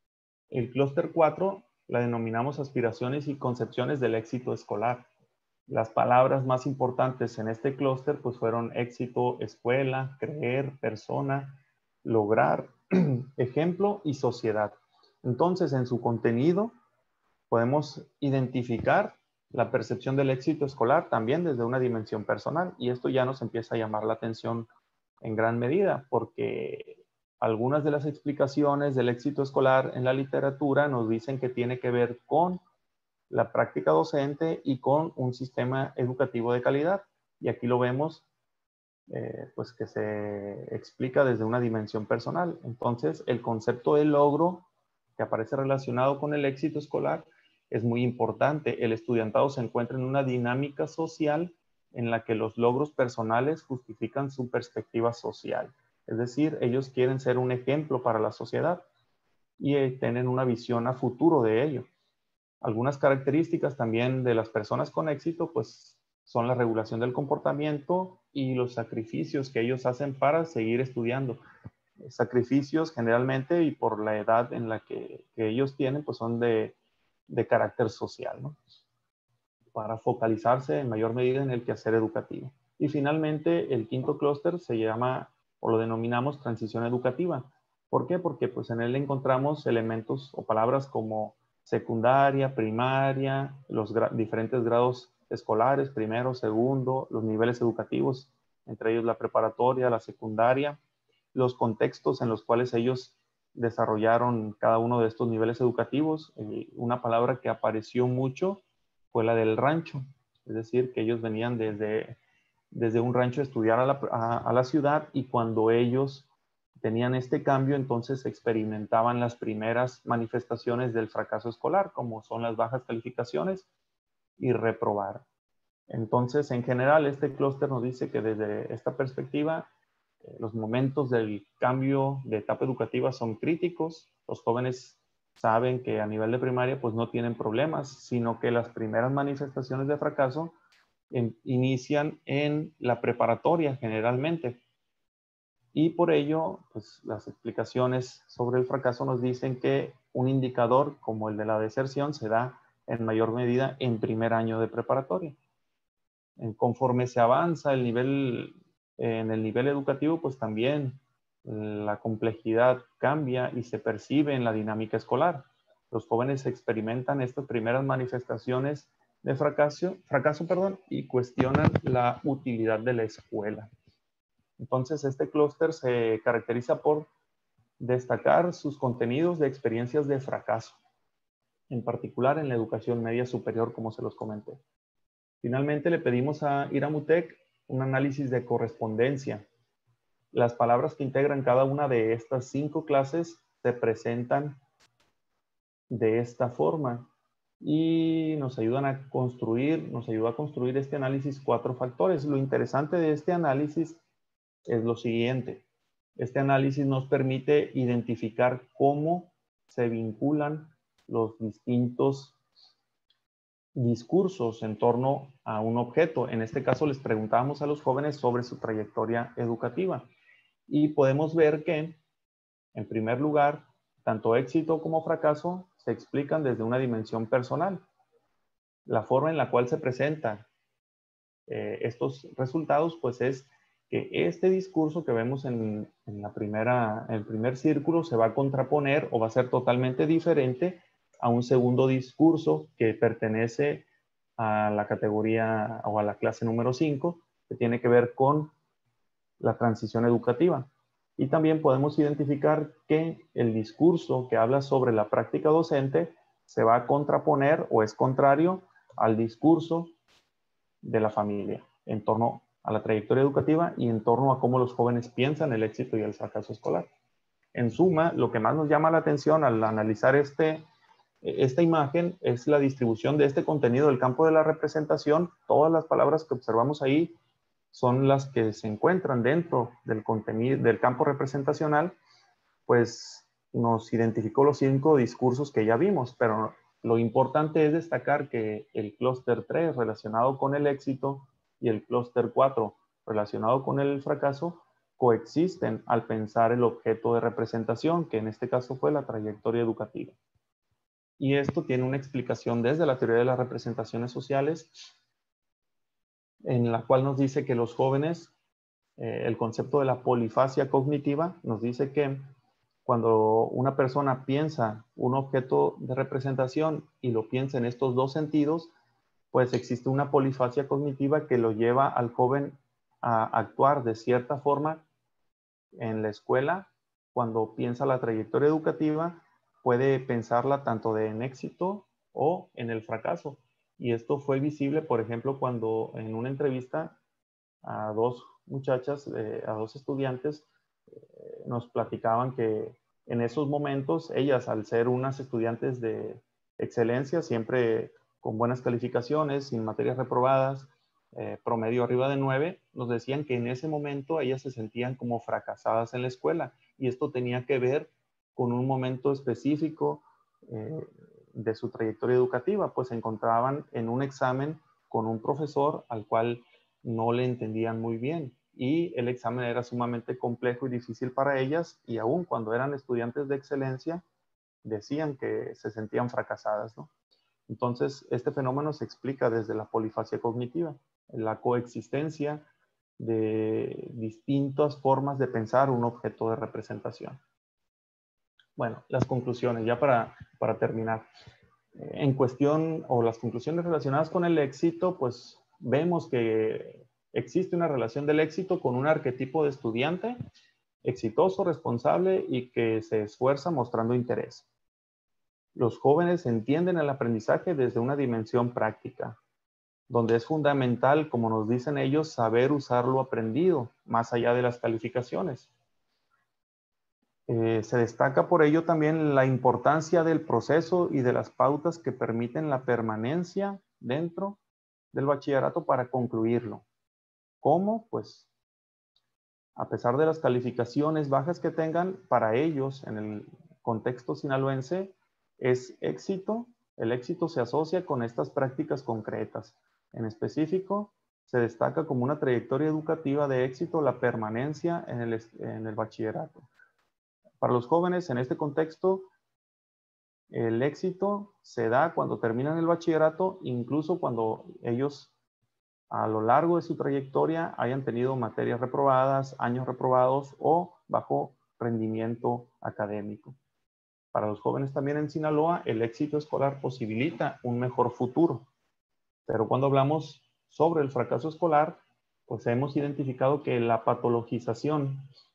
El clúster cuatro la denominamos aspiraciones y concepciones del éxito escolar. Las palabras más importantes en este clúster pues fueron éxito, escuela, creer, persona, lograr, ejemplo y sociedad. Entonces, en su contenido podemos identificar la percepción del éxito escolar también desde una dimensión personal, y esto ya nos empieza a llamar la atención en gran medida, porque algunas de las explicaciones del éxito escolar en la literatura nos dicen que tiene que ver con la práctica docente y con un sistema educativo de calidad. Y aquí lo vemos, eh, pues que se explica desde una dimensión personal. Entonces, el concepto de logro que aparece relacionado con el éxito escolar es muy importante. El estudiantado se encuentra en una dinámica social en la que los logros personales justifican su perspectiva social. Es decir, ellos quieren ser un ejemplo para la sociedad y eh, tienen una visión a futuro de ello. Algunas características también de las personas con éxito, pues son la regulación del comportamiento y los sacrificios que ellos hacen para seguir estudiando. Sacrificios generalmente, y por la edad en la que, que ellos tienen, pues son de, de carácter social, ¿no? Para focalizarse en mayor medida en el quehacer educativo. Y finalmente, el quinto clúster se llama, o lo denominamos, transición educativa. ¿Por qué? Porque pues en él encontramos elementos o palabras como secundaria, primaria, los gra diferentes grados escolares, primero, segundo, los niveles educativos, entre ellos la preparatoria, la secundaria, los contextos en los cuales ellos desarrollaron cada uno de estos niveles educativos. Eh, una palabra que apareció mucho fue la del rancho, es decir, que ellos venían desde, desde un rancho a estudiar a la, a, a la ciudad, y cuando ellos tenían este cambio, entonces experimentaban las primeras manifestaciones del fracaso escolar, como son las bajas calificaciones y reprobar. Entonces, en general, este clúster nos dice que desde esta perspectiva, eh, los momentos del cambio de etapa educativa son críticos. Los jóvenes saben que a nivel de primaria pues no tienen problemas, sino que las primeras manifestaciones de fracaso en, inician en la preparatoria generalmente. Y por ello, pues las explicaciones sobre el fracaso nos dicen que un indicador como el de la deserción se da en mayor medida en primer año de preparatoria. En, conforme se avanza el nivel, en el nivel educativo, pues también la complejidad cambia y se percibe en la dinámica escolar. Los jóvenes experimentan estas primeras manifestaciones de fracaso, fracaso perdón, y cuestionan la utilidad de la escuela. Entonces, este clúster se caracteriza por destacar sus contenidos de experiencias de fracaso, en particular en la educación media superior, como se los comenté. Finalmente, le pedimos a Iramutec un análisis de correspondencia. Las palabras que integran cada una de estas cinco clases se presentan de esta forma y nos ayudan a construir, nos ayuda a construir este análisis cuatro factores. Lo interesante de este análisis es lo siguiente. Este análisis nos permite identificar cómo se vinculan los distintos discursos en torno a un objeto. En este caso les preguntábamos a los jóvenes sobre su trayectoria educativa y podemos ver que, en primer lugar, tanto éxito como fracaso se explican desde una dimensión personal. La forma en la cual se presentan eh, estos resultados pues es que este discurso que vemos en, en, la primera, en el primer círculo se va a contraponer o va a ser totalmente diferente a un segundo discurso que pertenece a la categoría o a la clase número cinco, que tiene que ver con la transición educativa. Y también podemos identificar que el discurso que habla sobre la práctica docente se va a contraponer o es contrario al discurso de la familia en torno a la trayectoria educativa y en torno a cómo los jóvenes piensan el éxito y el fracaso escolar. En suma, lo que más nos llama la atención al analizar este, esta imagen es la distribución de este contenido del campo de la representación. Todas las palabras que observamos ahí son las que se encuentran dentro del contenido del campo representacional, pues nos identificó los cinco discursos que ya vimos, pero lo importante es destacar que el clúster tres relacionado con el éxito y el clúster cuatro relacionado con el fracaso coexisten al pensar el objeto de representación, que en este caso fue la trayectoria educativa. Y esto tiene una explicación desde la teoría de las representaciones sociales, en la cual nos dice que los jóvenes, eh, el concepto de la polifasia cognitiva, nos dice que cuando una persona piensa un objeto de representación y lo piensa en estos dos sentidos, pues existe una polifasia cognitiva que lo lleva al joven a actuar de cierta forma en la escuela. Cuando piensa la trayectoria educativa, puede pensarla tanto de en éxito o en el fracaso. Y esto fue visible, por ejemplo, cuando en una entrevista a dos muchachas, eh, a dos estudiantes, eh, nos platicaban que en esos momentos ellas, al ser unas estudiantes de excelencia, siempre con buenas calificaciones, sin materias reprobadas, eh, promedio arriba de nueve, nos decían que en ese momento ellas se sentían como fracasadas en la escuela, y esto tenía que ver con un momento específico eh, de su trayectoria educativa, pues se encontraban en un examen con un profesor al cual no le entendían muy bien, y el examen era sumamente complejo y difícil para ellas, y aún cuando eran estudiantes de excelencia decían que se sentían fracasadas, ¿no? Entonces, este fenómeno se explica desde la polifasia cognitiva, la coexistencia de distintas formas de pensar un objeto de representación. Bueno, las conclusiones, ya para, para terminar. En cuestión, o las conclusiones relacionadas con el éxito, pues vemos que existe una relación del éxito con un arquetipo de estudiante exitoso, responsable y que se esfuerza mostrando interés. Los jóvenes entienden el aprendizaje desde una dimensión práctica, donde es fundamental, como nos dicen ellos, saber usar lo aprendido, más allá de las calificaciones. Eh, se destaca por ello también la importancia del proceso y de las pautas que permiten la permanencia dentro del bachillerato para concluirlo. ¿Cómo? Pues, a pesar de las calificaciones bajas que tengan, para ellos, en el contexto sinaloense, es éxito. El éxito se asocia con estas prácticas concretas. En específico, se destaca como una trayectoria educativa de éxito la permanencia en el, en el bachillerato. Para los jóvenes, en este contexto, el éxito se da cuando terminan el bachillerato, incluso cuando ellos a lo largo de su trayectoria hayan tenido materias reprobadas, años reprobados o bajo rendimiento académico. Para los jóvenes también en Sinaloa, el éxito escolar posibilita un mejor futuro. Pero cuando hablamos sobre el fracaso escolar, pues hemos identificado que la patologización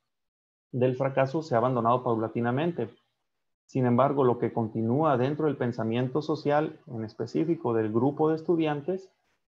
del fracaso se ha abandonado paulatinamente. Sin embargo, lo que continúa dentro del pensamiento social, en específico del grupo de estudiantes,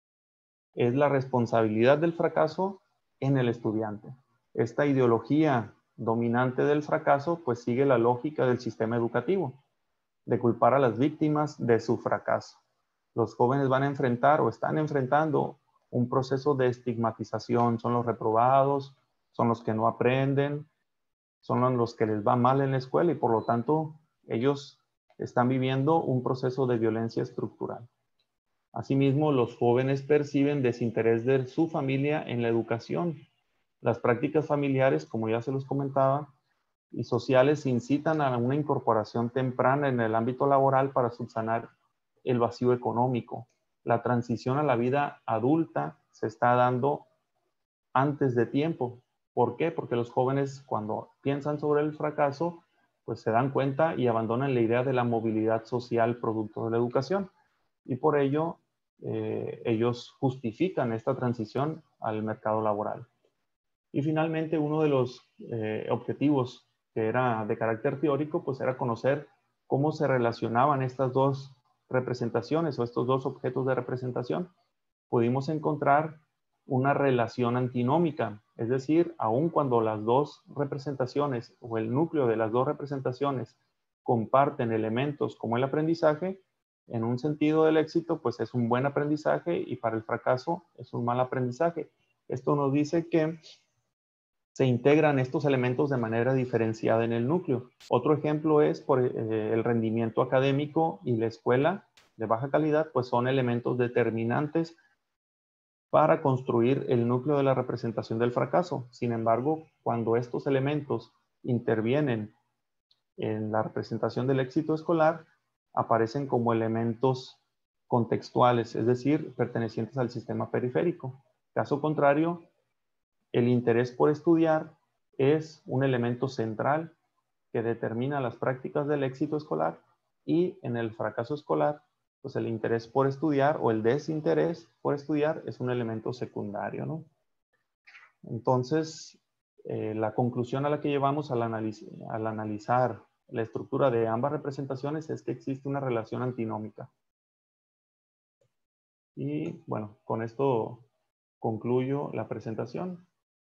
es la responsabilidad del fracaso en el estudiante. Esta ideología dominante del fracaso pues sigue la lógica del sistema educativo, de culpar a las víctimas de su fracaso. Los jóvenes van a enfrentar o están enfrentando un proceso de estigmatización. Son los reprobados, son los que no aprenden, son los que les va mal en la escuela y por lo tanto ellos están viviendo un proceso de violencia estructural. Asimismo, los jóvenes perciben desinterés de su familia en la educación. Las prácticas familiares, como ya se los comentaba, y sociales incitan a una incorporación temprana en el ámbito laboral para subsanar el vacío económico. La transición a la vida adulta se está dando antes de tiempo. ¿Por qué? Porque los jóvenes, cuando piensan sobre el fracaso, pues se dan cuenta y abandonan la idea de la movilidad social producto de la educación. Y por ello, eh, ellos justifican esta transición al mercado laboral. Y finalmente, uno de los eh, objetivos que era de carácter teórico, pues era conocer cómo se relacionaban estas dos representaciones o estos dos objetos de representación. Pudimos encontrar una relación antinómica, es decir, aun cuando las dos representaciones o el núcleo de las dos representaciones comparten elementos como el aprendizaje, en un sentido del éxito, pues es un buen aprendizaje y para el fracaso es un mal aprendizaje. Esto nos dice que se integran estos elementos de manera diferenciada en el núcleo. Otro ejemplo es por eh, el rendimiento académico y la escuela de baja calidad, pues son elementos determinantes para construir el núcleo de la representación del fracaso. Sin embargo, cuando estos elementos intervienen en la representación del éxito escolar, aparecen como elementos contextuales, es decir, pertenecientes al sistema periférico. Caso contrario, el interés por estudiar es un elemento central que determina las prácticas del éxito escolar y en el fracaso escolar, pues el interés por estudiar o el desinterés por estudiar es un elemento secundario, ¿no? Entonces, eh, la conclusión a la que llevamos al, analiz al analizar la estructura de ambas representaciones es que existe una relación antinómica. Y bueno, con esto concluyo la presentación.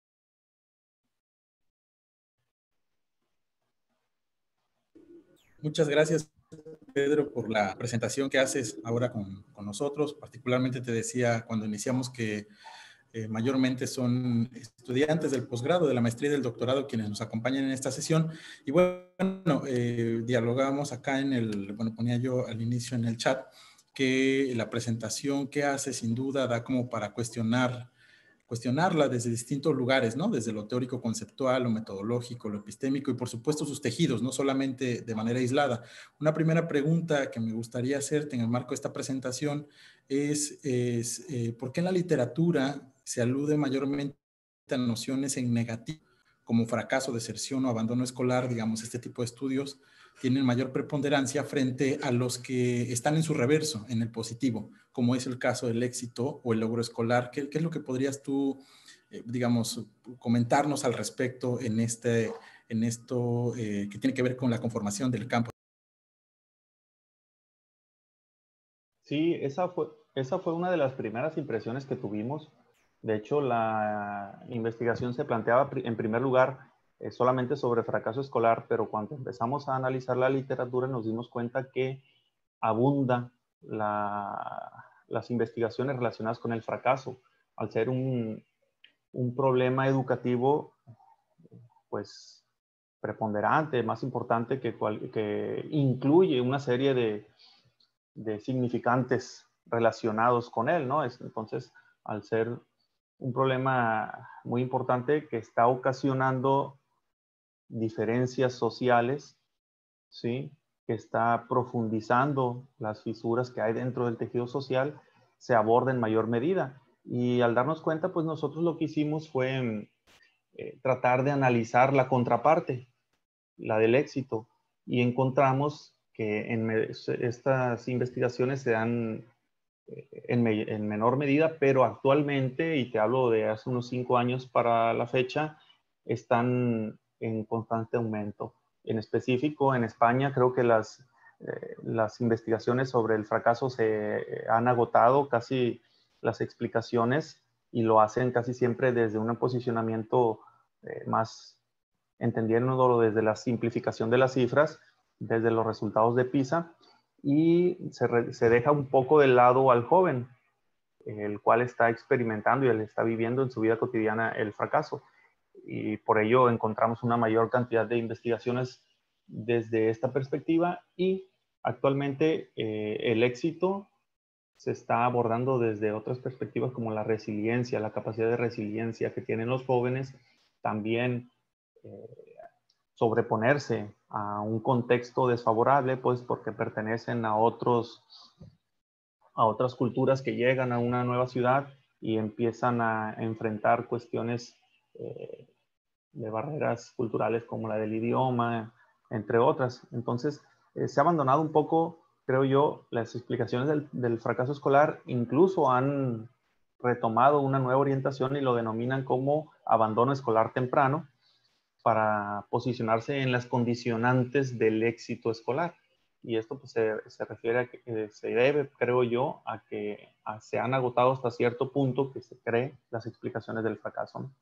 Muchas gracias, Pedro, por la presentación que haces ahora con, con nosotros. Particularmente te decía cuando iniciamos que eh, mayormente son estudiantes del posgrado, de la maestría y del doctorado quienes nos acompañan en esta sesión. Y bueno, eh, dialogamos acá en el, bueno, ponía yo al inicio en el chat que la presentación que hace sin duda da como para cuestionar cuestionarla desde distintos lugares, ¿no? Desde lo teórico conceptual, lo metodológico, lo epistémico y por supuesto sus tejidos, no solamente de manera aislada. Una primera pregunta que me gustaría hacerte en el marco de esta presentación es, es eh, ¿por qué en la literatura se alude mayormente a nociones en negativo, como fracaso, deserción o abandono escolar? Digamos, este tipo de estudios tienen mayor preponderancia frente a los que están en su reverso, en el positivo, como es el caso del éxito o el logro escolar. ¿Qué, qué es lo que podrías tú eh, digamos, comentarnos al respecto en, este, en esto eh, que tiene que ver con la conformación del campo? Sí, esa fue, esa fue una de las primeras impresiones que tuvimos. De hecho, la investigación se planteaba en primer lugar eh, solamente sobre fracaso escolar, pero cuando empezamos a analizar la literatura nos dimos cuenta que abunda la, las investigaciones relacionadas con el fracaso, al ser un, un problema educativo, pues preponderante, más importante, que, cual, que incluye una serie de, de significantes relacionados con él, ¿no? Es, entonces, al ser un problema muy importante que está ocasionando diferencias sociales, ¿sí? Que está profundizando las fisuras que hay dentro del tejido social, se aborda en mayor medida. Y al darnos cuenta, pues nosotros lo que hicimos fue eh, tratar de analizar la contraparte, la del éxito, y encontramos que en estas investigaciones se dan en, me en menor medida, pero actualmente, y te hablo de hace unos cinco años para la fecha, están en constante aumento. En específico, en España creo que las, eh, las investigaciones sobre el fracaso se han agotado casi las explicaciones y lo hacen casi siempre desde un posicionamiento eh, más entendiéndolo desde la simplificación de las cifras, desde los resultados de PISA, y se, re, se deja un poco de lado al joven, el cual está experimentando y él está viviendo en su vida cotidiana el fracaso. Y por ello encontramos una mayor cantidad de investigaciones desde esta perspectiva, y actualmente eh, el éxito se está abordando desde otras perspectivas como la resiliencia, la capacidad de resiliencia que tienen los jóvenes, también eh, sobreponerse a un contexto desfavorable, pues porque pertenecen a otros, a otras culturas que llegan a una nueva ciudad y empiezan a enfrentar cuestiones eh, de barreras culturales como la del idioma, entre otras. Entonces, eh, se ha abandonado un poco, creo yo, las explicaciones del, del fracaso escolar, incluso han retomado una nueva orientación y lo denominan como abandono escolar temprano, para posicionarse en las condicionantes del éxito escolar. Y esto pues, se, se refiere a que eh, se debe, creo yo, a que a, se han agotado hasta cierto punto que se cree las explicaciones del fracaso, ¿no?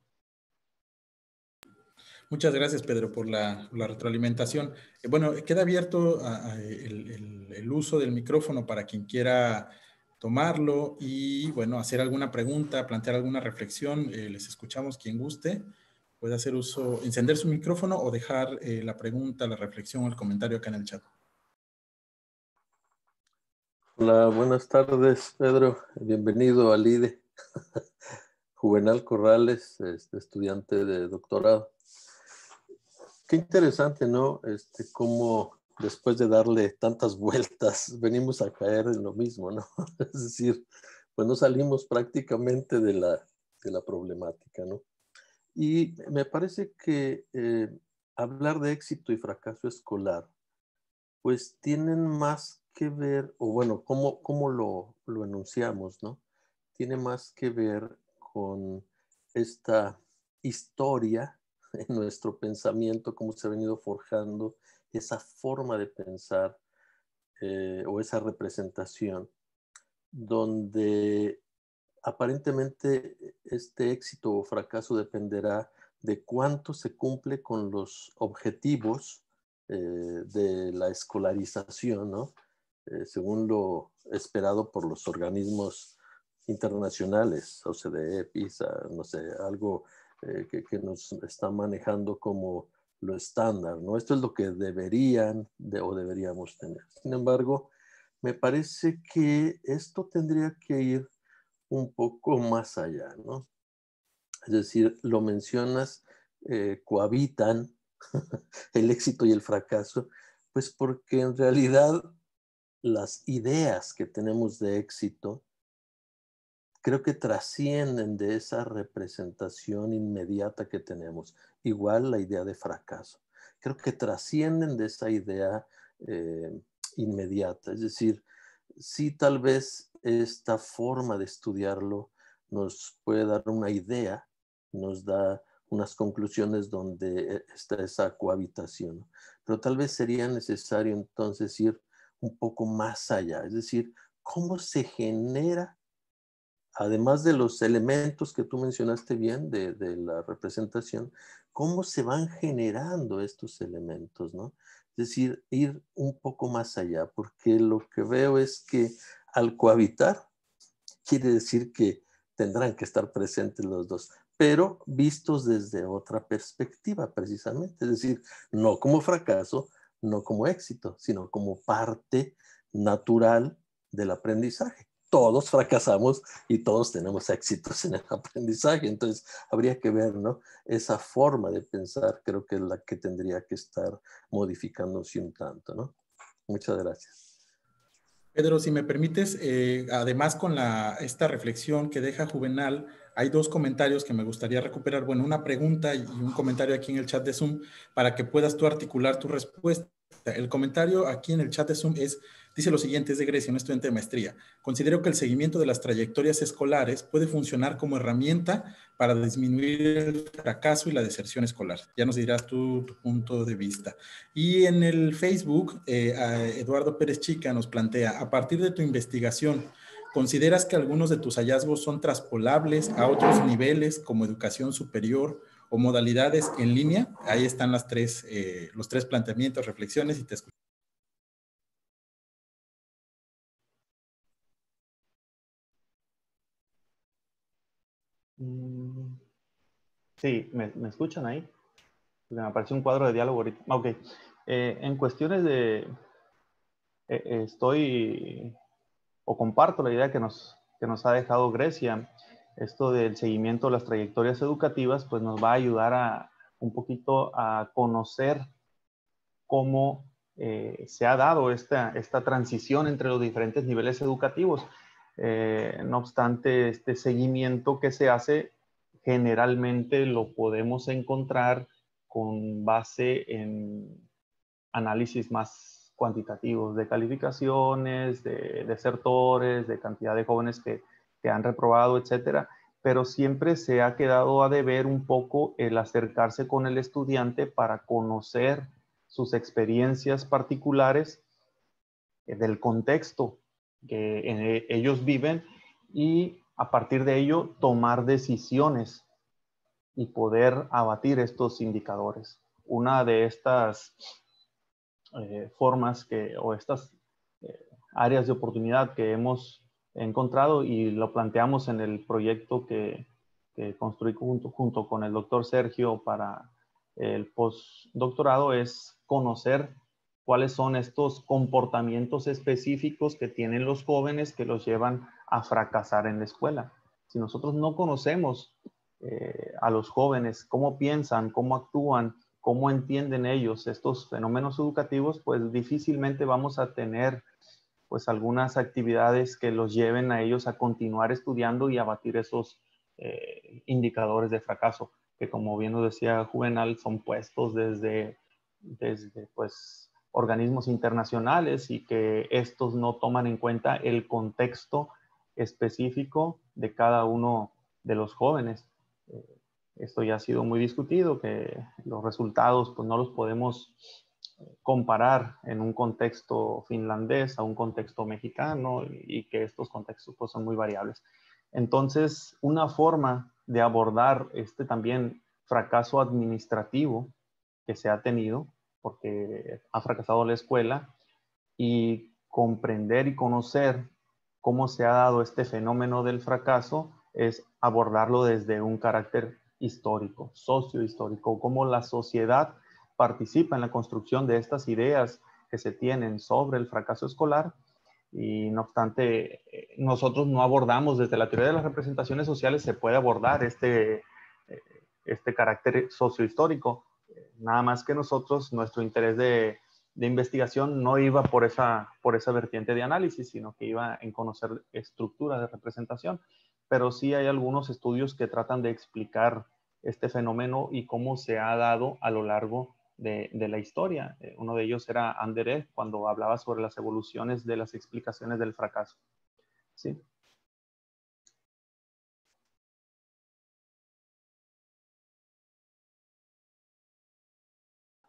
Muchas gracias, Pedro, por la, la retroalimentación. Eh, bueno, queda abierto a, a el, el, el uso del micrófono para quien quiera tomarlo y, bueno, hacer alguna pregunta, plantear alguna reflexión. Eh, les escuchamos quien guste. Puede hacer uso, encender su micrófono o dejar eh, la pregunta, la reflexión o el comentario acá en el chat. Hola, buenas tardes, Pedro. Bienvenido al I D E. Juvenal Corrales, este, estudiante de doctorado. Qué interesante, ¿no? Este, cómo después de darle tantas vueltas venimos a caer en lo mismo, ¿no? Es decir, pues no salimos prácticamente de la, de la problemática, ¿no? Y me parece que eh, hablar de éxito y fracaso escolar, pues tienen más que ver, o bueno, cómo, cómo lo, lo enunciamos, ¿no? Tiene más que ver con esta historia en nuestro pensamiento, cómo se ha venido forjando esa forma de pensar eh, o esa representación, donde aparentemente este éxito o fracaso dependerá de cuánto se cumple con los objetivos eh, de la escolarización, ¿no? Eh, según lo esperado por los organismos internacionales, O C D E, PISA, no sé, algo eh, que, que nos está manejando como lo estándar, ¿no? Esto es lo que deberían de, o deberíamos tener. Sin embargo, me parece que esto tendría que ir un poco más allá, ¿no? Es decir, lo mencionas, eh, cohabitan el éxito y el fracaso, pues porque en realidad las ideas que tenemos de éxito creo que trascienden de esa representación inmediata que tenemos. Igual la idea de fracaso. Creo que trascienden de esa idea eh, inmediata. Es decir, sí tal vez esta forma de estudiarlo nos puede dar una idea nos da unas conclusiones donde está esa cohabitación. Pero tal vez sería necesario entonces ir un poco más allá, es decir, cómo se genera, además de los elementos que tú mencionaste bien de, de la representación, cómo se van generando estos elementos, ¿no? Es decir, ir un poco más allá, porque lo que veo es que al cohabitar, quiere decir que tendrán que estar presentes los dos, pero vistos desde otra perspectiva precisamente, es decir, no como fracaso, no como éxito, sino como parte natural del aprendizaje. Todos fracasamos y todos tenemos éxitos en el aprendizaje, entonces habría que ver, ¿no? Esa forma de pensar creo que es la que tendría que estar modificándose un tanto, ¿no? Muchas gracias. Pedro, si me permites, eh, además con la, esta reflexión que deja Juvenal, hay dos comentarios que me gustaría recuperar. Bueno, una pregunta y un comentario aquí en el chat de Zoom para que puedas tú articular tu respuesta. El comentario aquí en el chat de Zoom es, dice lo siguiente, es de Grecia, un estudiante de maestría. Considero que el seguimiento de las trayectorias escolares puede funcionar como herramienta para disminuir el fracaso y la deserción escolar. Ya nos dirás tú tu punto de vista. Y en el Facebook, eh, Eduardo Pérez Chica nos plantea, a partir de tu investigación, ¿consideras que algunos de tus hallazgos son traspolables a otros niveles como educación superior o modalidades en línea? Ahí están las tres, eh, los tres planteamientos, reflexiones y te escucho. Sí, ¿me, me escuchan ahí? Me apareció un cuadro de diálogo ahorita. Ok. Eh, en cuestiones de... Eh, estoy... o comparto la idea que nos, que nos ha dejado Grecia. Esto del seguimiento de las trayectorias educativas, pues nos va a ayudar a un poquito a conocer cómo eh, se ha dado esta, esta transición entre los diferentes niveles educativos. Eh, no obstante, este seguimiento que se hace generalmente lo podemos encontrar con base en análisis más cuantitativos de calificaciones, de desertores, de cantidad de jóvenes que, que han reprobado, etcétera. Pero siempre se ha quedado a deber un poco el acercarse con el estudiante para conocer sus experiencias particulares del contexto que ellos viven y a partir de ello tomar decisiones y poder abatir estos indicadores. Una de estas eh, formas que, o estas eh, áreas de oportunidad que hemos encontrado y lo planteamos en el proyecto que, que construí junto, junto con el doctor Sergio para el postdoctorado es conocer cuáles son estos comportamientos específicos que tienen los jóvenes que los llevan a fracasar en la escuela. Si nosotros no conocemos eh, a los jóvenes, cómo piensan, cómo actúan, cómo entienden ellos estos fenómenos educativos, pues difícilmente vamos a tener pues algunas actividades que los lleven a ellos a continuar estudiando y a batir esos eh, indicadores de fracaso, que como bien nos decía Juvenal, son puestos desde, desde pues organismos internacionales y que estos no toman en cuenta el contexto específico de cada uno de los jóvenes. Eh, esto ya ha sido muy discutido, que los resultados pues no los podemos comparar en un contexto finlandés a un contexto mexicano y que estos contextos pues, son muy variables. Entonces, una forma de abordar este también fracaso administrativo que se ha tenido, porque ha fracasado la escuela, y comprender y conocer cómo se ha dado este fenómeno del fracaso es abordarlo desde un carácter histórico, sociohistórico, cómo la sociedad participa en la construcción de estas ideas que se tienen sobre el fracaso escolar. Y no obstante, nosotros no abordamos desde la teoría de las representaciones sociales, se puede abordar este, este carácter sociohistórico. Nada más que nosotros, nuestro interés de, de investigación no iba por esa, por esa vertiente de análisis, sino que iba en conocer estructuras de representación. Pero sí hay algunos estudios que tratan de explicar este fenómeno y cómo se ha dado a lo largo de, de la historia. Uno de ellos era Andere, cuando hablaba sobre las evoluciones de las explicaciones del fracaso. ¿Sí?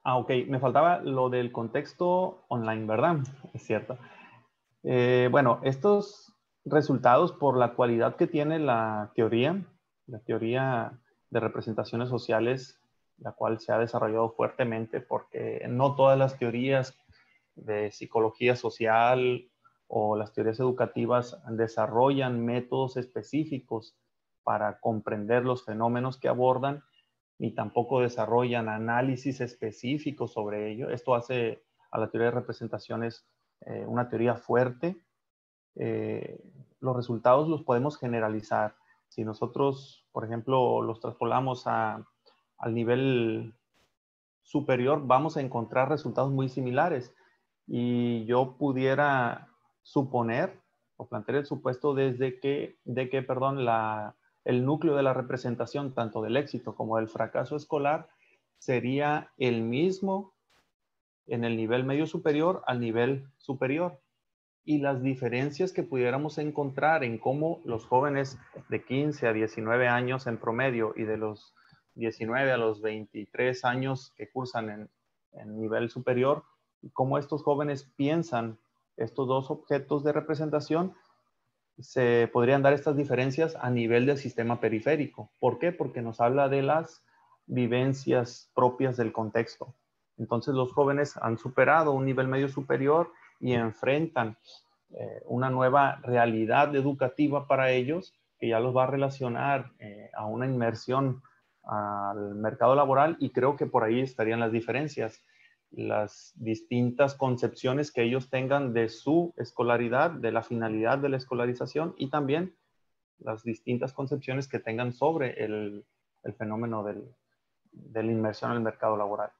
Ah, ok. Me faltaba lo del contexto online, ¿verdad? Es cierto. Eh, bueno, estos resultados, por la cualidad que tiene la teoría, la teoría de representaciones sociales, la cual se ha desarrollado fuertemente, porque no todas las teorías de psicología social o las teorías educativas desarrollan métodos específicos para comprender los fenómenos que abordan, ni tampoco desarrollan análisis específicos sobre ello. Esto hace a la teoría de representaciones eh, una teoría fuerte. Eh, los resultados los podemos generalizar. Si nosotros, por ejemplo, los traspolamos a, al nivel superior, vamos a encontrar resultados muy similares. Y yo pudiera suponer o plantear el supuesto desde que, de que, perdón, la, el núcleo de la representación, tanto del éxito como del fracaso escolar, sería el mismo en el nivel medio superior al nivel superior. Y las diferencias que pudiéramos encontrar en cómo los jóvenes de quince a diecinueve años en promedio y de los diecinueve a los veintitrés años que cursan en, en nivel superior, y cómo estos jóvenes piensan estos dos objetos de representación, se podrían dar estas diferencias a nivel del sistema periférico. ¿Por qué? Porque nos habla de las vivencias propias del contexto. Entonces los jóvenes han superado un nivel medio superior y enfrentan eh, una nueva realidad educativa para ellos que ya los va a relacionar eh, a una inmersión al mercado laboral, y creo que por ahí estarían las diferencias, las distintas concepciones que ellos tengan de su escolaridad, de la finalidad de la escolarización, y también las distintas concepciones que tengan sobre el, el fenómeno del, de la inmersión en el mercado laboral.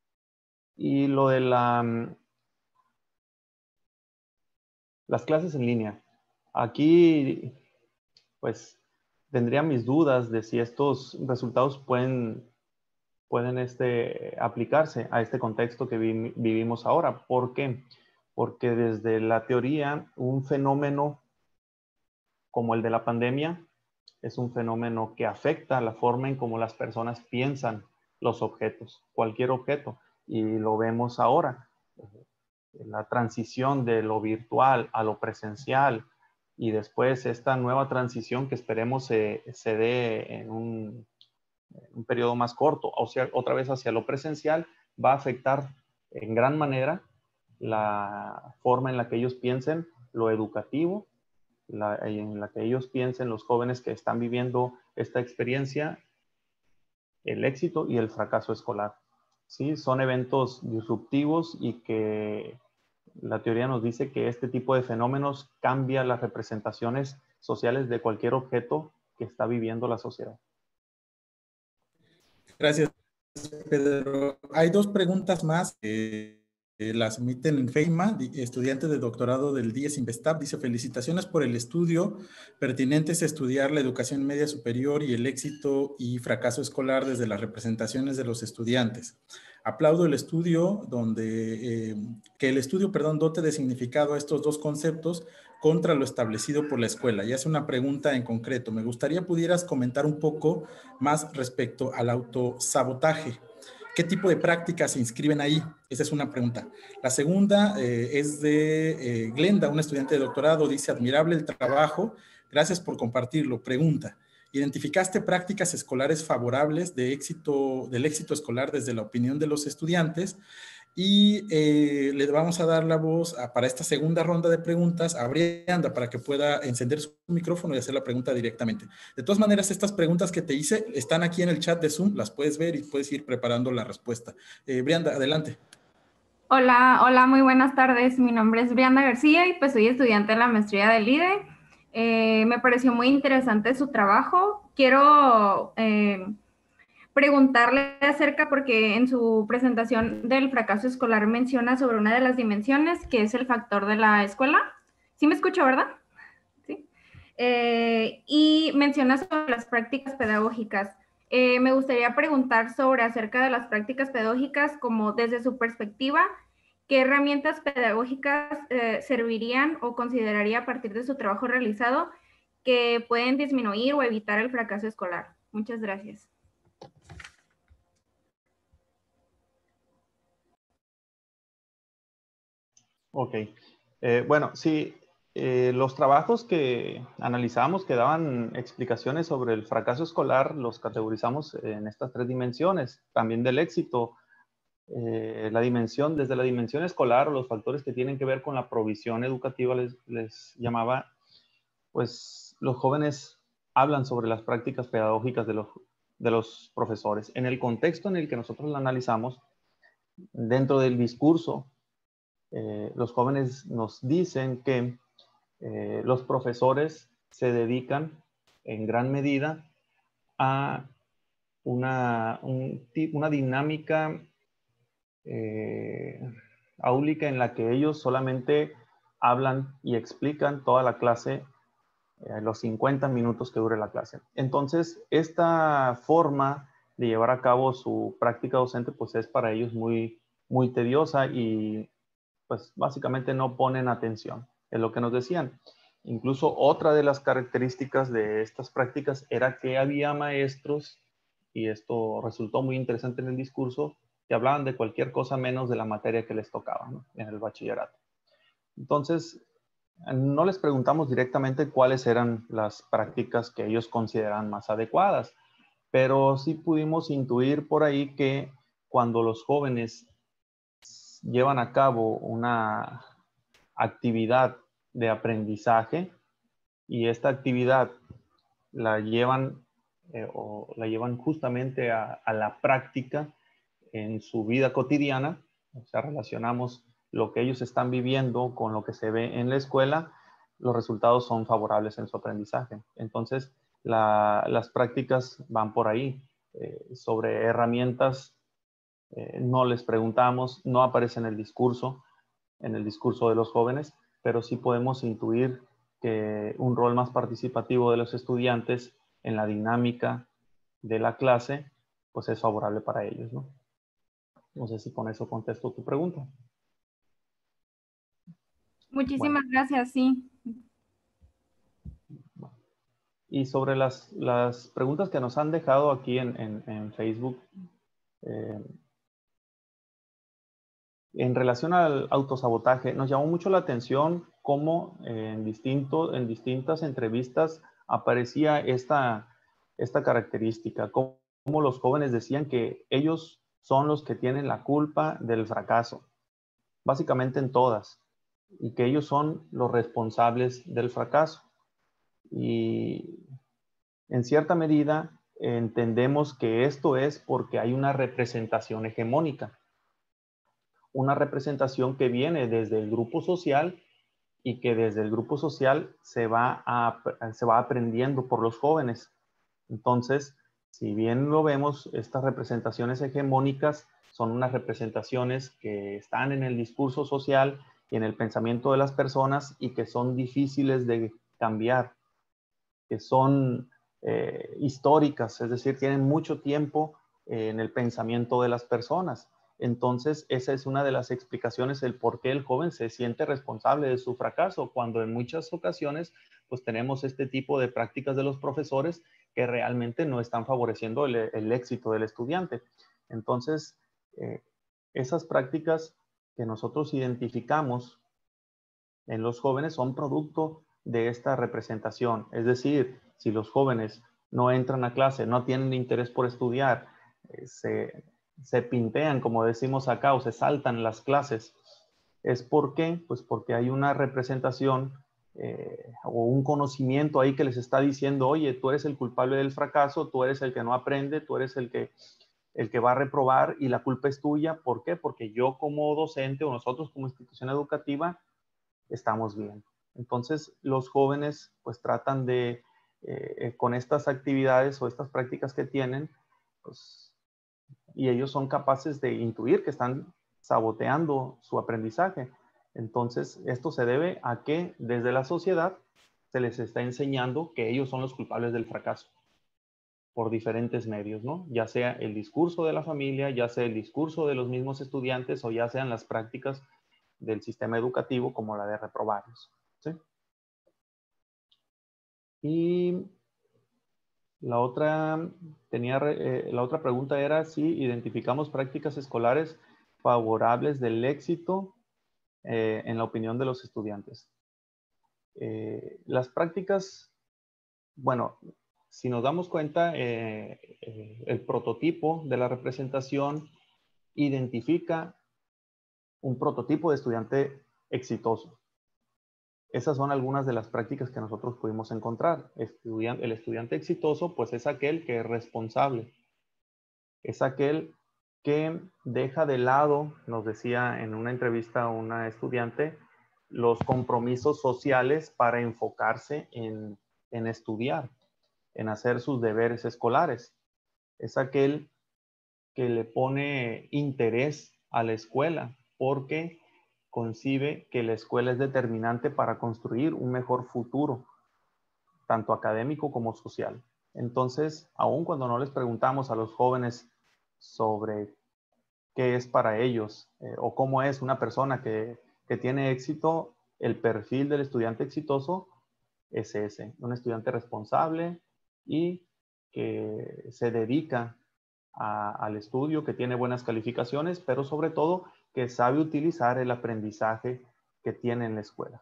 Y lo de la, las clases en línea. Aquí, pues, tendría mis dudas de si estos resultados pueden, pueden este, aplicarse a este contexto que vi, vivimos ahora. ¿Por qué? Porque desde la teoría, un fenómeno como el de la pandemia es un fenómeno que afecta la forma en cómo las personas piensan los objetos, cualquier objeto, y lo vemos ahora. La transición de lo virtual a lo presencial, y después esta nueva transición que esperemos se, se dé en un, en un periodo más corto, o sea, otra vez hacia lo presencial, va a afectar en gran manera la forma en la que ellos piensen lo educativo, la, en la que ellos piensen los jóvenes que están viviendo esta experiencia, el éxito y el fracaso escolar. ¿Sí? Son eventos disruptivos y que la teoría nos dice que este tipo de fenómenos cambia las representaciones sociales de cualquier objeto que está viviendo la sociedad. Gracias, Pedro. Hay dos preguntas más que eh, las emiten en FEIMA, estudiante de doctorado del D I E S Investap. Dice: felicitaciones por el estudio. Pertinente es estudiar la educación media superior y el éxito y fracaso escolar desde las representaciones de los estudiantes. Aplaudo el estudio donde, eh, que el estudio, perdón, dote de significado a estos dos conceptos contra lo establecido por la escuela. Y hace una pregunta en concreto. Me gustaría pudieras comentar un poco más respecto al autosabotaje. ¿Qué tipo de prácticas se inscriben ahí? Esa es una pregunta. La segunda eh, es de eh, Glenda, una estudiante de doctorado. Dice: admirable el trabajo. Gracias por compartirlo. Pregunta: ¿identificaste prácticas escolares favorables de éxito, del éxito escolar desde la opinión de los estudiantes? Y eh, le vamos a dar la voz a, para esta segunda ronda de preguntas a Brianda para que pueda encender su micrófono y hacer la pregunta directamente. De todas maneras, estas preguntas que te hice están aquí en el chat de Zoom, las puedes ver y puedes ir preparando la respuesta. Eh, Brianda, adelante. Hola, hola, muy buenas tardes. Mi nombre es Brianda García y pues soy estudiante en la maestría del I D E. Eh, me pareció muy interesante su trabajo. Quiero eh, preguntarle acerca, porque en su presentación del fracaso escolar menciona sobre una de las dimensiones, que es el factor de la escuela. ¿Sí me escucho, verdad? Sí. Eh, y menciona sobre las prácticas pedagógicas. Eh, me gustaría preguntar sobre acerca de las prácticas pedagógicas, como desde su perspectiva, ¿qué herramientas pedagógicas eh, servirían o consideraría a partir de su trabajo realizado que pueden disminuir o evitar el fracaso escolar? Muchas gracias. Ok. Eh, bueno, sí, eh, los trabajos que analizamos que daban explicaciones sobre el fracaso escolar los categorizamos en estas tres dimensiones, también del éxito. Eh, la dimensión, desde la dimensión escolar o los factores que tienen que ver con la provisión educativa, les, les llamaba, pues los jóvenes hablan sobre las prácticas pedagógicas de los, de los profesores. En el contexto en el que nosotros la analizamos, dentro del discurso, eh, los jóvenes nos dicen que eh, los profesores se dedican en gran medida a una, un, una dinámica eh, áulica en la que ellos solamente hablan y explican toda la clase, eh, los cincuenta minutos que dure la clase. Entonces, esta forma de llevar a cabo su práctica docente, pues es para ellos muy, muy tediosa y pues básicamente no ponen atención. Es lo que nos decían. Incluso otra de las características de estas prácticas era que había maestros, y esto resultó muy interesante en el discurso, que hablaban de cualquier cosa menos de la materia que les tocaba, ¿no?, en el bachillerato. Entonces, no les preguntamos directamente cuáles eran las prácticas que ellos consideran más adecuadas, pero sí pudimos intuir por ahí que cuando los jóvenes llevan a cabo una actividad de aprendizaje y esta actividad la llevan eh, o la llevan justamente a, a la práctica en su vida cotidiana, o sea, relacionamos lo que ellos están viviendo con lo que se ve en la escuela, los resultados son favorables en su aprendizaje. Entonces, la, las prácticas van por ahí. Eh, sobre herramientas, eh, no les preguntamos, no aparece en el discurso, en el discurso de los jóvenes, pero sí podemos intuir que un rol más participativo de los estudiantes en la dinámica de la clase, pues es favorable para ellos, ¿no? No sé si con eso contesto tu pregunta. Muchísimas Bueno, gracias, sí. y sobre las, las preguntas que nos han dejado aquí en, en, en Facebook, eh, en relación al autosabotaje, nos llamó mucho la atención cómo en, distinto, en distintas entrevistas aparecía esta, esta característica, cómo, cómo los jóvenes decían que ellos son los que tienen la culpa del fracaso, básicamente en todas, y que ellos son los responsables del fracaso. Y en cierta medida entendemos que esto es porque hay una representación hegemónica, una representación que viene desde el grupo social y que desde el grupo social se va, a, se va aprendiendo por los jóvenes. Entonces, si bien lo vemos, estas representaciones hegemónicas son unas representaciones que están en el discurso social y en el pensamiento de las personas y que son difíciles de cambiar, que son eh, históricas, es decir, tienen mucho tiempo eh, en el pensamiento de las personas. Entonces, esa es una de las explicaciones del por qué el joven se siente responsable de su fracaso, cuando en muchas ocasiones, pues tenemos este tipo de prácticas de los profesores que realmente no están favoreciendo el, el éxito del estudiante. Entonces, eh, esas prácticas que nosotros identificamos en los jóvenes son producto de esta representación. Es decir, si los jóvenes no entran a clase, no tienen interés por estudiar, eh, se, se pintean, como decimos acá, o se saltan las clases, ¿es por qué? Pues porque hay una representación eh, o un conocimiento ahí que les está diciendo, oye, tú eres el culpable del fracaso, tú eres el que no aprende, tú eres el que, el que va a reprobar y la culpa es tuya. ¿Por qué? Porque yo como docente o nosotros como institución educativa estamos bien. Entonces, los jóvenes pues tratan de, eh, con estas actividades o estas prácticas que tienen, pues, y ellos son capaces de intuir que están saboteando su aprendizaje. Entonces, esto se debe a que desde la sociedad se les está enseñando que ellos son los culpables del fracaso por diferentes medios, ¿no? Ya sea el discurso de la familia, ya sea el discurso de los mismos estudiantes o ya sean las prácticas del sistema educativo como la de reprobarlos, ¿sí? Y la otra, tenía, eh, la otra pregunta era si identificamos prácticas escolares favorables del éxito eh, en la opinión de los estudiantes. Eh, las prácticas, bueno, si nos damos cuenta, eh, eh, el prototipo de la representación identifica un prototipo de estudiante exitoso. Esas son algunas de las prácticas que nosotros pudimos encontrar. Estudian- el estudiante exitoso, pues es aquel que es responsable. Es aquel que deja de lado, nos decía en una entrevista una estudiante, los compromisos sociales para enfocarse en, en estudiar, en hacer sus deberes escolares. Es aquel que le pone interés a la escuela porque concibe que la escuela es determinante para construir un mejor futuro, tanto académico como social. Entonces, aun cuando no les preguntamos a los jóvenes sobre qué es para ellos eh, o cómo es una persona que, que tiene éxito, el perfil del estudiante exitoso es ese, un estudiante responsable y que se dedica a, al estudio, que tiene buenas calificaciones, pero sobre todo que sabe utilizar el aprendizaje que tiene en la escuela,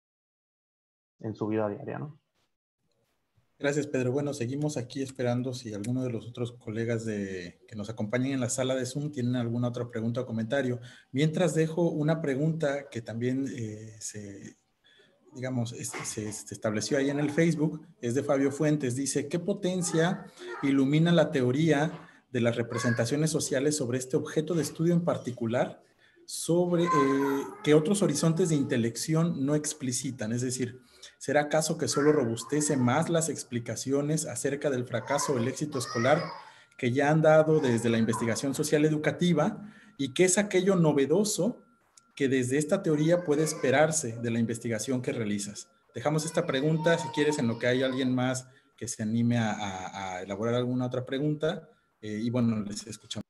en su vida diaria, ¿no? Gracias, Pedro. Bueno, seguimos aquí esperando si alguno de los otros colegas de, que nos acompañan en la sala de Zoom tienen alguna otra pregunta o comentario. Mientras dejo una pregunta que también eh, se, digamos, es, se, se estableció ahí en el Facebook, es de Fabio Fuentes. Dice, ¿qué potencia ilumina la teoría de las representaciones sociales sobre este objeto de estudio en particular, sobre eh, que otros horizontes de intelección no explicitan? Es decir, ¿será acaso que solo robustece más las explicaciones acerca del fracaso o el éxito escolar que ya han dado desde la investigación social educativa y qué es aquello novedoso que desde esta teoría puede esperarse de la investigación que realizas? Dejamos esta pregunta, si quieres, en lo que hay alguien más que se anime a, a, a elaborar alguna otra pregunta, eh, y bueno, les escuchamos.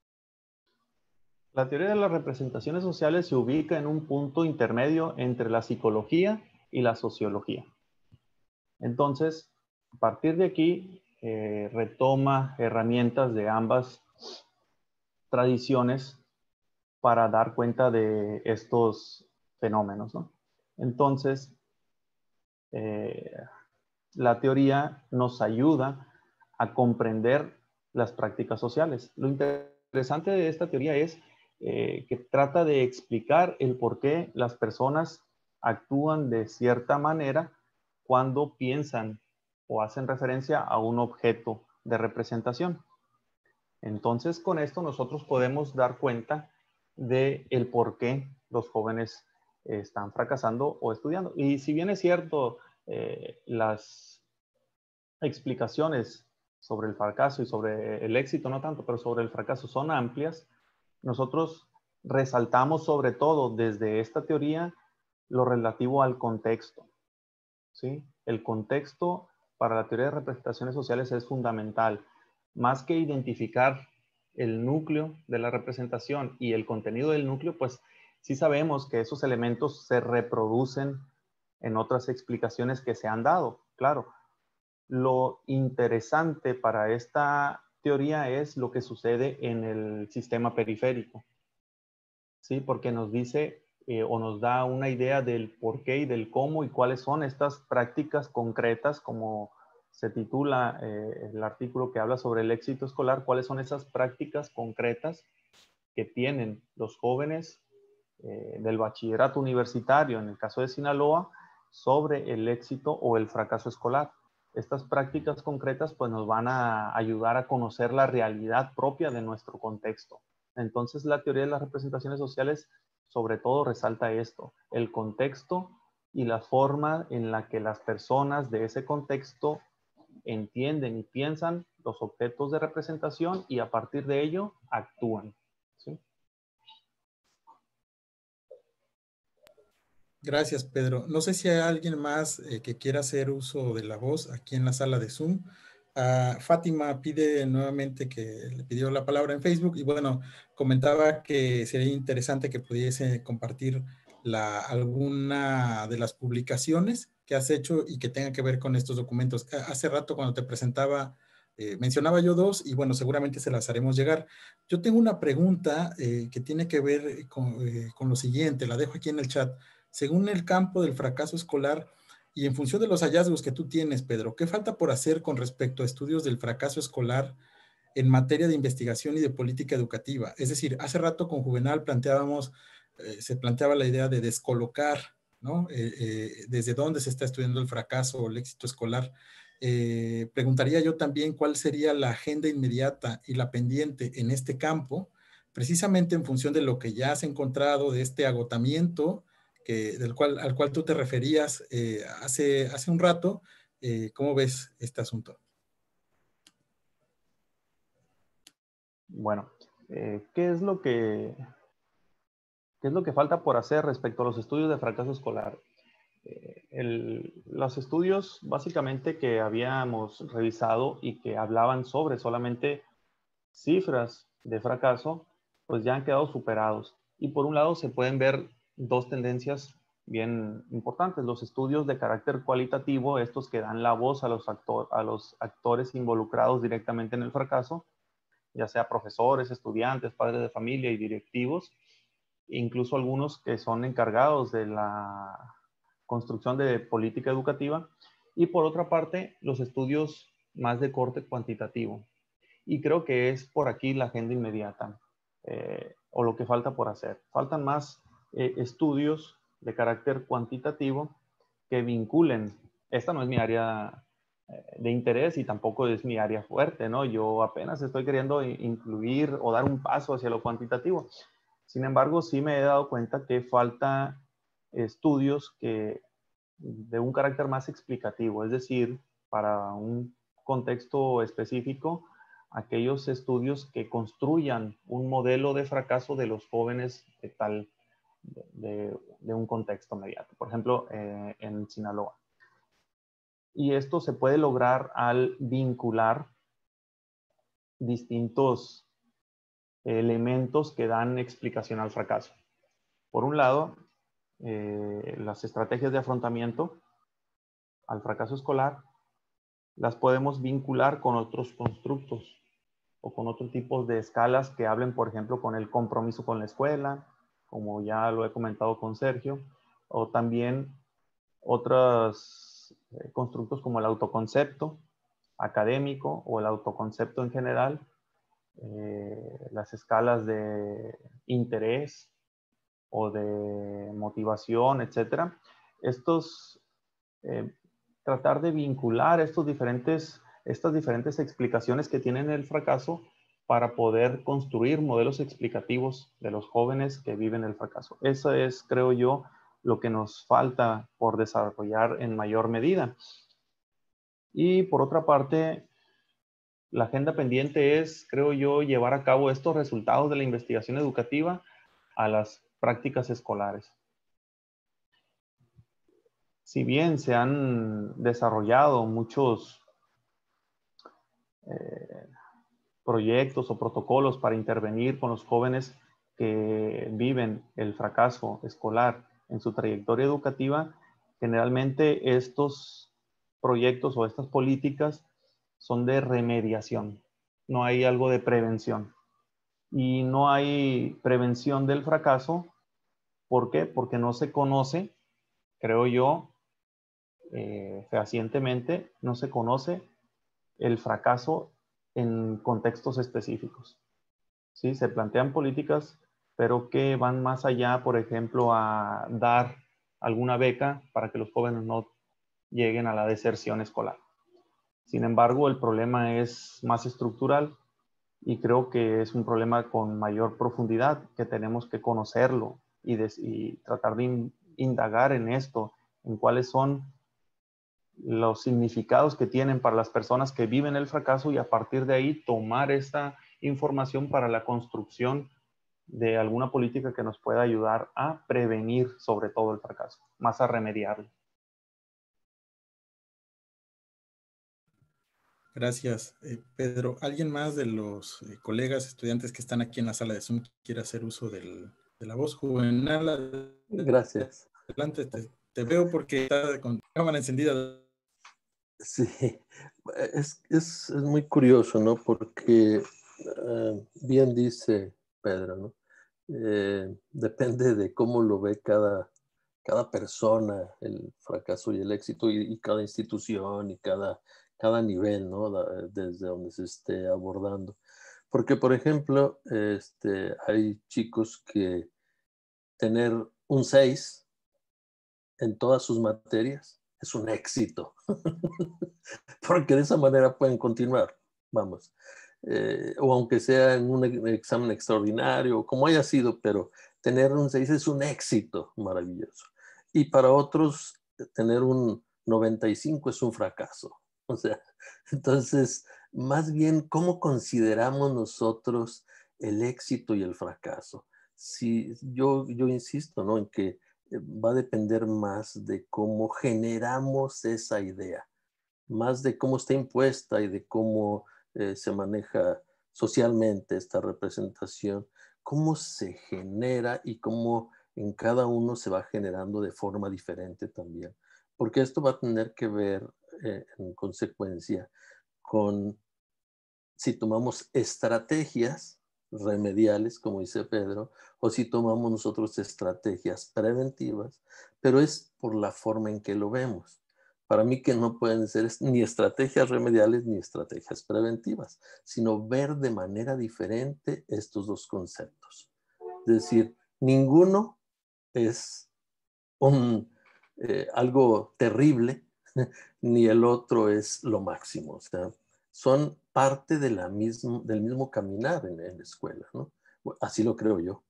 La teoría de las representaciones sociales se ubica en un punto intermedio entre la psicología y la sociología. Entonces, a partir de aquí, eh, retoma herramientas de ambas tradiciones para dar cuenta de estos fenómenos, ¿no? Entonces, eh, la teoría nos ayuda a comprender las prácticas sociales. Lo interesante de esta teoría es eh, que trata de explicar el por qué las personas actúan de cierta manera cuando piensan o hacen referencia a un objeto de representación. Entonces, con esto nosotros podemos dar cuenta de el por qué los jóvenes eh, están fracasando o estudiando. Y si bien es cierto, eh, las explicaciones sobre el fracaso y sobre el éxito, no tanto, pero sobre el fracaso son amplias, nosotros resaltamos sobre todo desde esta teoría lo relativo al contexto, ¿sí? El contexto para la teoría de representaciones sociales es fundamental. Más que identificar el núcleo de la representación y el contenido del núcleo, pues sí sabemos que esos elementos se reproducen en otras explicaciones que se han dado, claro. Lo interesante para esta teoría es lo que sucede en el sistema periférico, ¿sí? Porque nos dice eh, o nos da una idea del por qué y del cómo y cuáles son estas prácticas concretas, como se titula eh, el artículo que habla sobre el éxito escolar, cuáles son esas prácticas concretas que tienen los jóvenes eh, del bachillerato universitario, en el caso de Sinaloa, sobre el éxito o el fracaso escolar. Estas prácticas concretas pues nos van a ayudar a conocer la realidad propia de nuestro contexto. Entonces la teoría de las representaciones sociales sobre todo resalta esto, el contexto y la forma en la que las personas de ese contexto entienden y piensan los objetos de representación y a partir de ello actúan, ¿sí? Gracias, Pedro. No sé si hay alguien más eh, que quiera hacer uso de la voz aquí en la sala de Zoom. Uh, Fátima pide nuevamente que le pidió la palabra en Facebook y bueno, comentaba que sería interesante que pudiese compartir la, alguna de las publicaciones que has hecho y que tenga que ver con estos documentos. Hace rato cuando te presentaba Eh, mencionaba yo dos y bueno, seguramente se las haremos llegar. Yo tengo una pregunta eh, que tiene que ver con, eh, con lo siguiente, la dejo aquí en el chat. Según el campo del fracaso escolar y en función de los hallazgos que tú tienes, Pedro, ¿qué falta por hacer con respecto a estudios del fracaso escolar en materia de investigación y de política educativa? Es decir, hace rato con Juvenal planteábamos, eh, se planteaba la idea de descolocar, ¿no? Eh, eh, desde dónde se está estudiando el fracaso o el éxito escolar. Eh, preguntaría yo también cuál sería la agenda inmediata y la pendiente en este campo, precisamente en función de lo que ya has encontrado, de este agotamiento que, del cual, al cual tú te referías eh, hace, hace un rato. Eh, ¿Cómo ves este asunto? Bueno, eh, ¿qué es lo que, qué es lo que falta por hacer respecto a los estudios de fracaso escolar? Eh, el, los estudios básicamente que habíamos revisado y que hablaban sobre solamente cifras de fracaso, pues ya han quedado superados. Y por un lado se pueden ver dos tendencias bien importantes. Los estudios de carácter cualitativo, estos que dan la voz a los, actor, a los actores involucrados directamente en el fracaso, ya sea profesores, estudiantes, padres de familia y directivos, incluso algunos que son encargados de la construcción de política educativa. Y por otra parte, los estudios más de corte cuantitativo. Y creo que es por aquí la agenda inmediata, eh, o lo que falta por hacer. Faltan más eh, estudios de carácter cuantitativo que vinculen. Esta no es mi área eh, de interés y tampoco es mi área fuerte, ¿no? Yo apenas estoy queriendo incluir o dar un paso hacia lo cuantitativo. Sin embargo, sí me he dado cuenta que falta estudios que, de un carácter más explicativo, es decir, para un contexto específico, aquellos estudios que construyan un modelo de fracaso de los jóvenes de tal, de, de un contexto inmediato, por ejemplo, eh, en Sinaloa. Y esto se puede lograr al vincular distintos elementos que dan explicación al fracaso. Por un lado, eh, las estrategias de afrontamiento al fracaso escolar las podemos vincular con otros constructos o con otro tipo de escalas que hablen, por ejemplo, con el compromiso con la escuela, como ya lo he comentado con Sergio, o también otros eh, constructos como el autoconcepto académico o el autoconcepto en general, eh, las escalas de interés o de motivación, etcétera. Estos, eh, tratar de vincular estos diferentes, estas diferentes explicaciones que tienen el fracaso para poder construir modelos explicativos de los jóvenes que viven el fracaso. Eso es, creo yo, lo que nos falta por desarrollar en mayor medida. Y por otra parte, la agenda pendiente es, creo yo, llevar a cabo estos resultados de la investigación educativa a las prácticas escolares. Si bien se han desarrollado muchos eh, proyectos o protocolos para intervenir con los jóvenes que viven el fracaso escolar en su trayectoria educativa, generalmente estos proyectos o estas políticas son de remediación. No hay algo de prevención. Y no hay prevención del fracaso. ¿Por qué? Porque no se conoce, creo yo, eh, fehacientemente, no se conoce el fracaso en contextos específicos. ¿Sí? Se plantean políticas, pero que van más allá, por ejemplo, a dar alguna beca para que los jóvenes no lleguen a la deserción escolar. Sin embargo, el problema es más estructural y creo que es un problema con mayor profundidad, que tenemos que conocerlo y, de, y tratar de in, indagar en esto, en cuáles son los significados que tienen para las personas que viven el fracaso y a partir de ahí tomar esta información para la construcción de alguna política que nos pueda ayudar a prevenir sobre todo el fracaso, más a remediarlo. Gracias, eh, Pedro. ¿Alguien más de los eh, colegas, estudiantes que están aquí en la sala de Zoom quiere hacer uso del, de la voz? Juvenal, gracias. Adelante, te, te veo porque está con cámara encendida. Sí, Es, es, es muy curioso, ¿no? Porque uh, bien dice Pedro, ¿no? Eh, depende de cómo lo ve cada, cada persona, el fracaso y el éxito, y, y cada institución y cada, cada nivel, ¿no? Da, desde donde se esté abordando. Porque, por ejemplo, este, hay chicos que tener un seis en todas sus materias es un éxito, porque de esa manera pueden continuar, vamos. Eh, o aunque sea en un examen extraordinario, como haya sido, pero tener un seis es un éxito maravilloso. Y para otros, tener un noventa y cinco es un fracaso. O sea, entonces, más bien, ¿cómo consideramos nosotros el éxito y el fracaso? Si yo, yo insisto, ¿no? En que va a depender más de cómo generamos esa idea, más de cómo está impuesta y de cómo eh, se maneja socialmente esta representación, cómo se genera y cómo en cada uno se va generando de forma diferente también. Porque esto va a tener que ver eh, en consecuencia con si tomamos estrategias remediales, como dice Pedro, o si tomamos nosotros estrategias preventivas, pero es por la forma en que lo vemos. Para mí que no pueden ser ni estrategias remediales ni estrategias preventivas, sino ver de manera diferente estos dos conceptos. Es decir, ninguno es un, eh, algo terrible, ni el otro es lo máximo. O sea, son parte de la mismo, del mismo caminar en, en la escuela, ¿no? Así lo creo yo.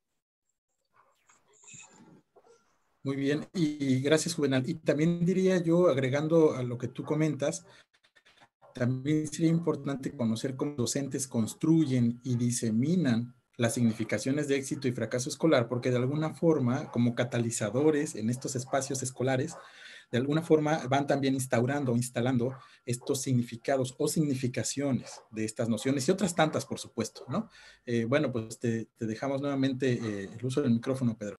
Muy bien, y gracias, Juvenal. Y también diría yo, agregando a lo que tú comentas, también sería importante conocer cómo docentes construyen y diseminan las significaciones de éxito y fracaso escolar, porque de alguna forma, como catalizadores en estos espacios escolares, de alguna forma van también instaurando o instalando estos significados o significaciones de estas nociones y otras tantas, por supuesto, ¿no? Eh, bueno, pues te, te dejamos nuevamente eh, el uso del micrófono, Pedro.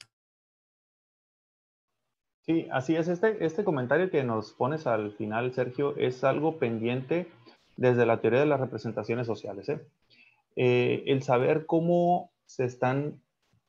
Sí, así es. Este, este comentario que nos pones al final, Sergio, es algo pendiente desde la teoría de las representaciones sociales. ¿eh? Eh, el saber cómo se están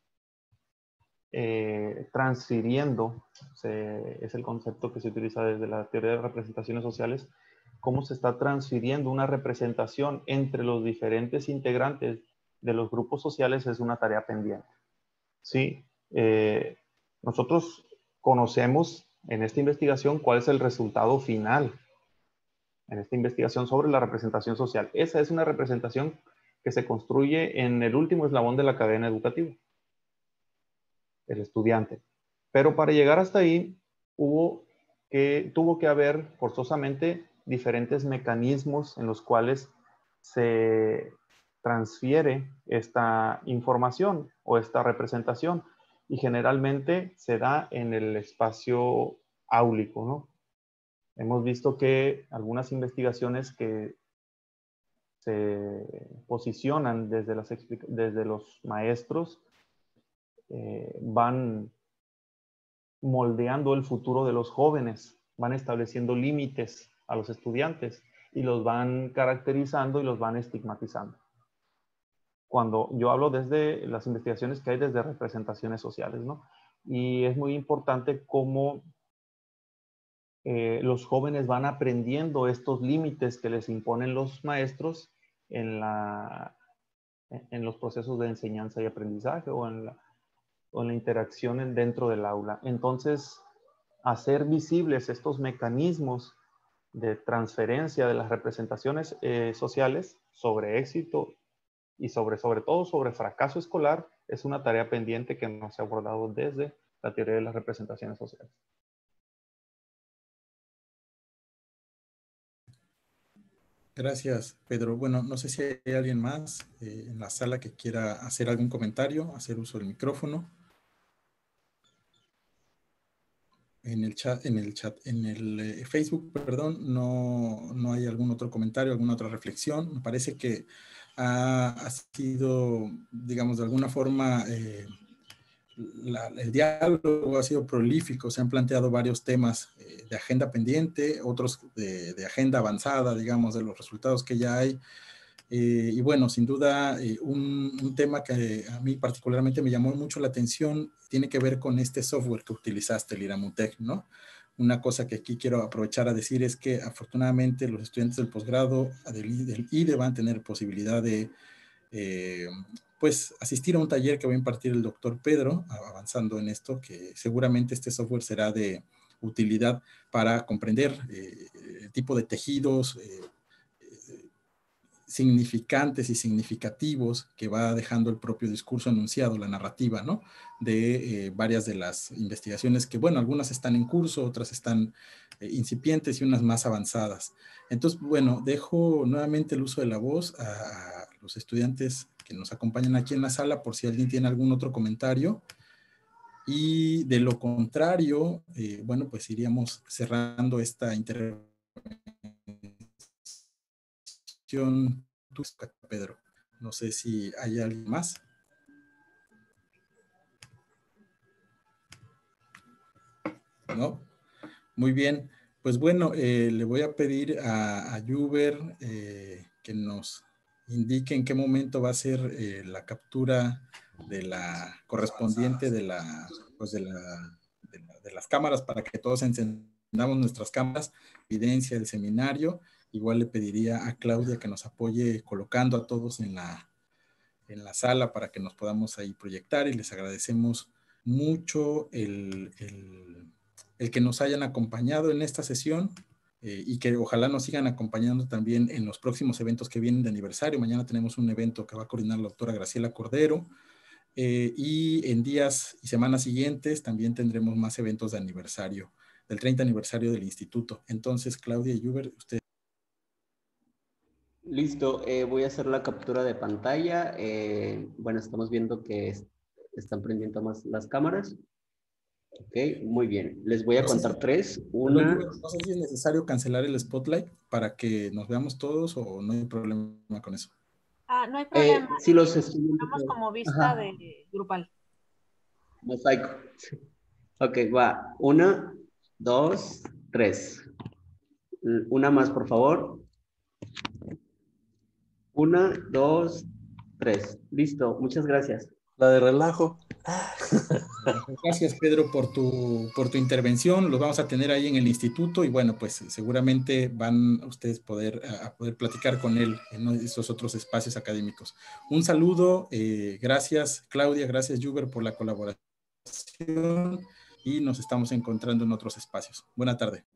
eh, transfiriendo, se, es el concepto que se utiliza desde la teoría de representaciones sociales, cómo se está transfiriendo una representación entre los diferentes integrantes de los grupos sociales es una tarea pendiente. Sí, eh, nosotros conocemos en esta investigación cuál es el resultado final en esta investigación sobre la representación social. Esa es una representación que se construye en el último eslabón de la cadena educativa, el estudiante. Pero para llegar hasta ahí hubo que, tuvo que haber forzosamente diferentes mecanismos en los cuales se transfiere esta información o esta representación y generalmente se da en el espacio áulico, ¿no? Hemos visto que algunas investigaciones que se posicionan desde, las, desde los maestros eh, van moldeando el futuro de los jóvenes, van estableciendo límites a los estudiantes y los van caracterizando y los van estigmatizando. Cuando yo hablo desde las investigaciones que hay desde representaciones sociales, ¿no? Y es muy importante cómo eh, los jóvenes van aprendiendo estos límites que les imponen los maestros en, la, en los procesos de enseñanza y aprendizaje o en la, o en la interacción dentro del aula. Entonces, hacer visibles estos mecanismos de transferencia de las representaciones eh, sociales sobre éxito y sobre, sobre todo sobre fracaso escolar es una tarea pendiente que no se ha abordado desde la teoría de las representaciones sociales. Gracias, Pedro. Bueno, no sé si hay alguien más eh, en la sala que quiera hacer algún comentario, hacer uso del micrófono. En el chat, en el chat, en el eh, Facebook, perdón, no, no hay algún otro comentario, alguna otra reflexión. Me parece que ha, ha sido, digamos, de alguna forma, eh, la, el diálogo ha sido prolífico, se han planteado varios temas eh, de agenda pendiente, otros de, de agenda avanzada, digamos, de los resultados que ya hay. Eh, y bueno, sin duda, eh, un, un tema que a mí particularmente me llamó mucho la atención tiene que ver con este software que utilizaste, el IRAMUTEC, ¿no? Una cosa que aquí quiero aprovechar a decir es que afortunadamente los estudiantes del posgrado del, del I D E van a tener posibilidad de eh, pues asistir a un taller que va a impartir el doctor Pedro, avanzando en esto, que seguramente este software será de utilidad para comprender eh, el tipo de tejidos eh, eh, significantes y significativos que va dejando el propio discurso enunciado, la narrativa, ¿no? De eh, varias de las investigaciones que, bueno, algunas están en curso, otras están eh, incipientes y unas más avanzadas. Entonces, bueno, dejo nuevamente el uso de la voz a, a los estudiantes que nos acompañan aquí en la sala por si alguien tiene algún otro comentario. Y de lo contrario, eh, bueno, pues iríamos cerrando esta intervención. Pedro, no sé si hay alguien más. ¿No? Muy bien. Pues bueno, eh, le voy a pedir a, a Juber eh, que nos indique en qué momento va a ser eh, la captura de la correspondiente de, la, pues de, la, de, la, de las cámaras para que todos encendamos nuestras cámaras, evidencia del seminario. Igual le pediría a Claudia que nos apoye colocando a todos en la, en la sala para que nos podamos ahí proyectar y les agradecemos mucho el, el, el que nos hayan acompañado en esta sesión eh, y que ojalá nos sigan acompañando también en los próximos eventos que vienen de aniversario. Mañana tenemos un evento que va a coordinar la doctora Graciela Cordero eh, y en días y semanas siguientes también tendremos más eventos de aniversario, del treinta aniversario del instituto. Entonces, Claudia y Juber, ustedes. Listo, eh, voy a hacer la captura de pantalla. Eh, bueno, estamos viendo que es, están prendiendo más las cámaras. Ok, muy bien. Les voy a contar tres. Una. No sé si es necesario cancelar el spotlight para que nos veamos todos o no hay problema con eso. Ah, no hay problema. Eh, si los estudiantes... como vista Ajá. de grupal. Mosaico. Ok, va. Una, dos, tres. Una más, por favor. Una, dos, tres. Listo, muchas gracias. La de relajo. Gracias, Pedro, por tu, por tu intervención. Los vamos a tener ahí en el instituto y bueno, pues seguramente van ustedes poder, a poder platicar con él en esos otros espacios académicos. Un saludo, eh, gracias Claudia, gracias Juber por la colaboración y nos estamos encontrando en otros espacios. Buena tarde.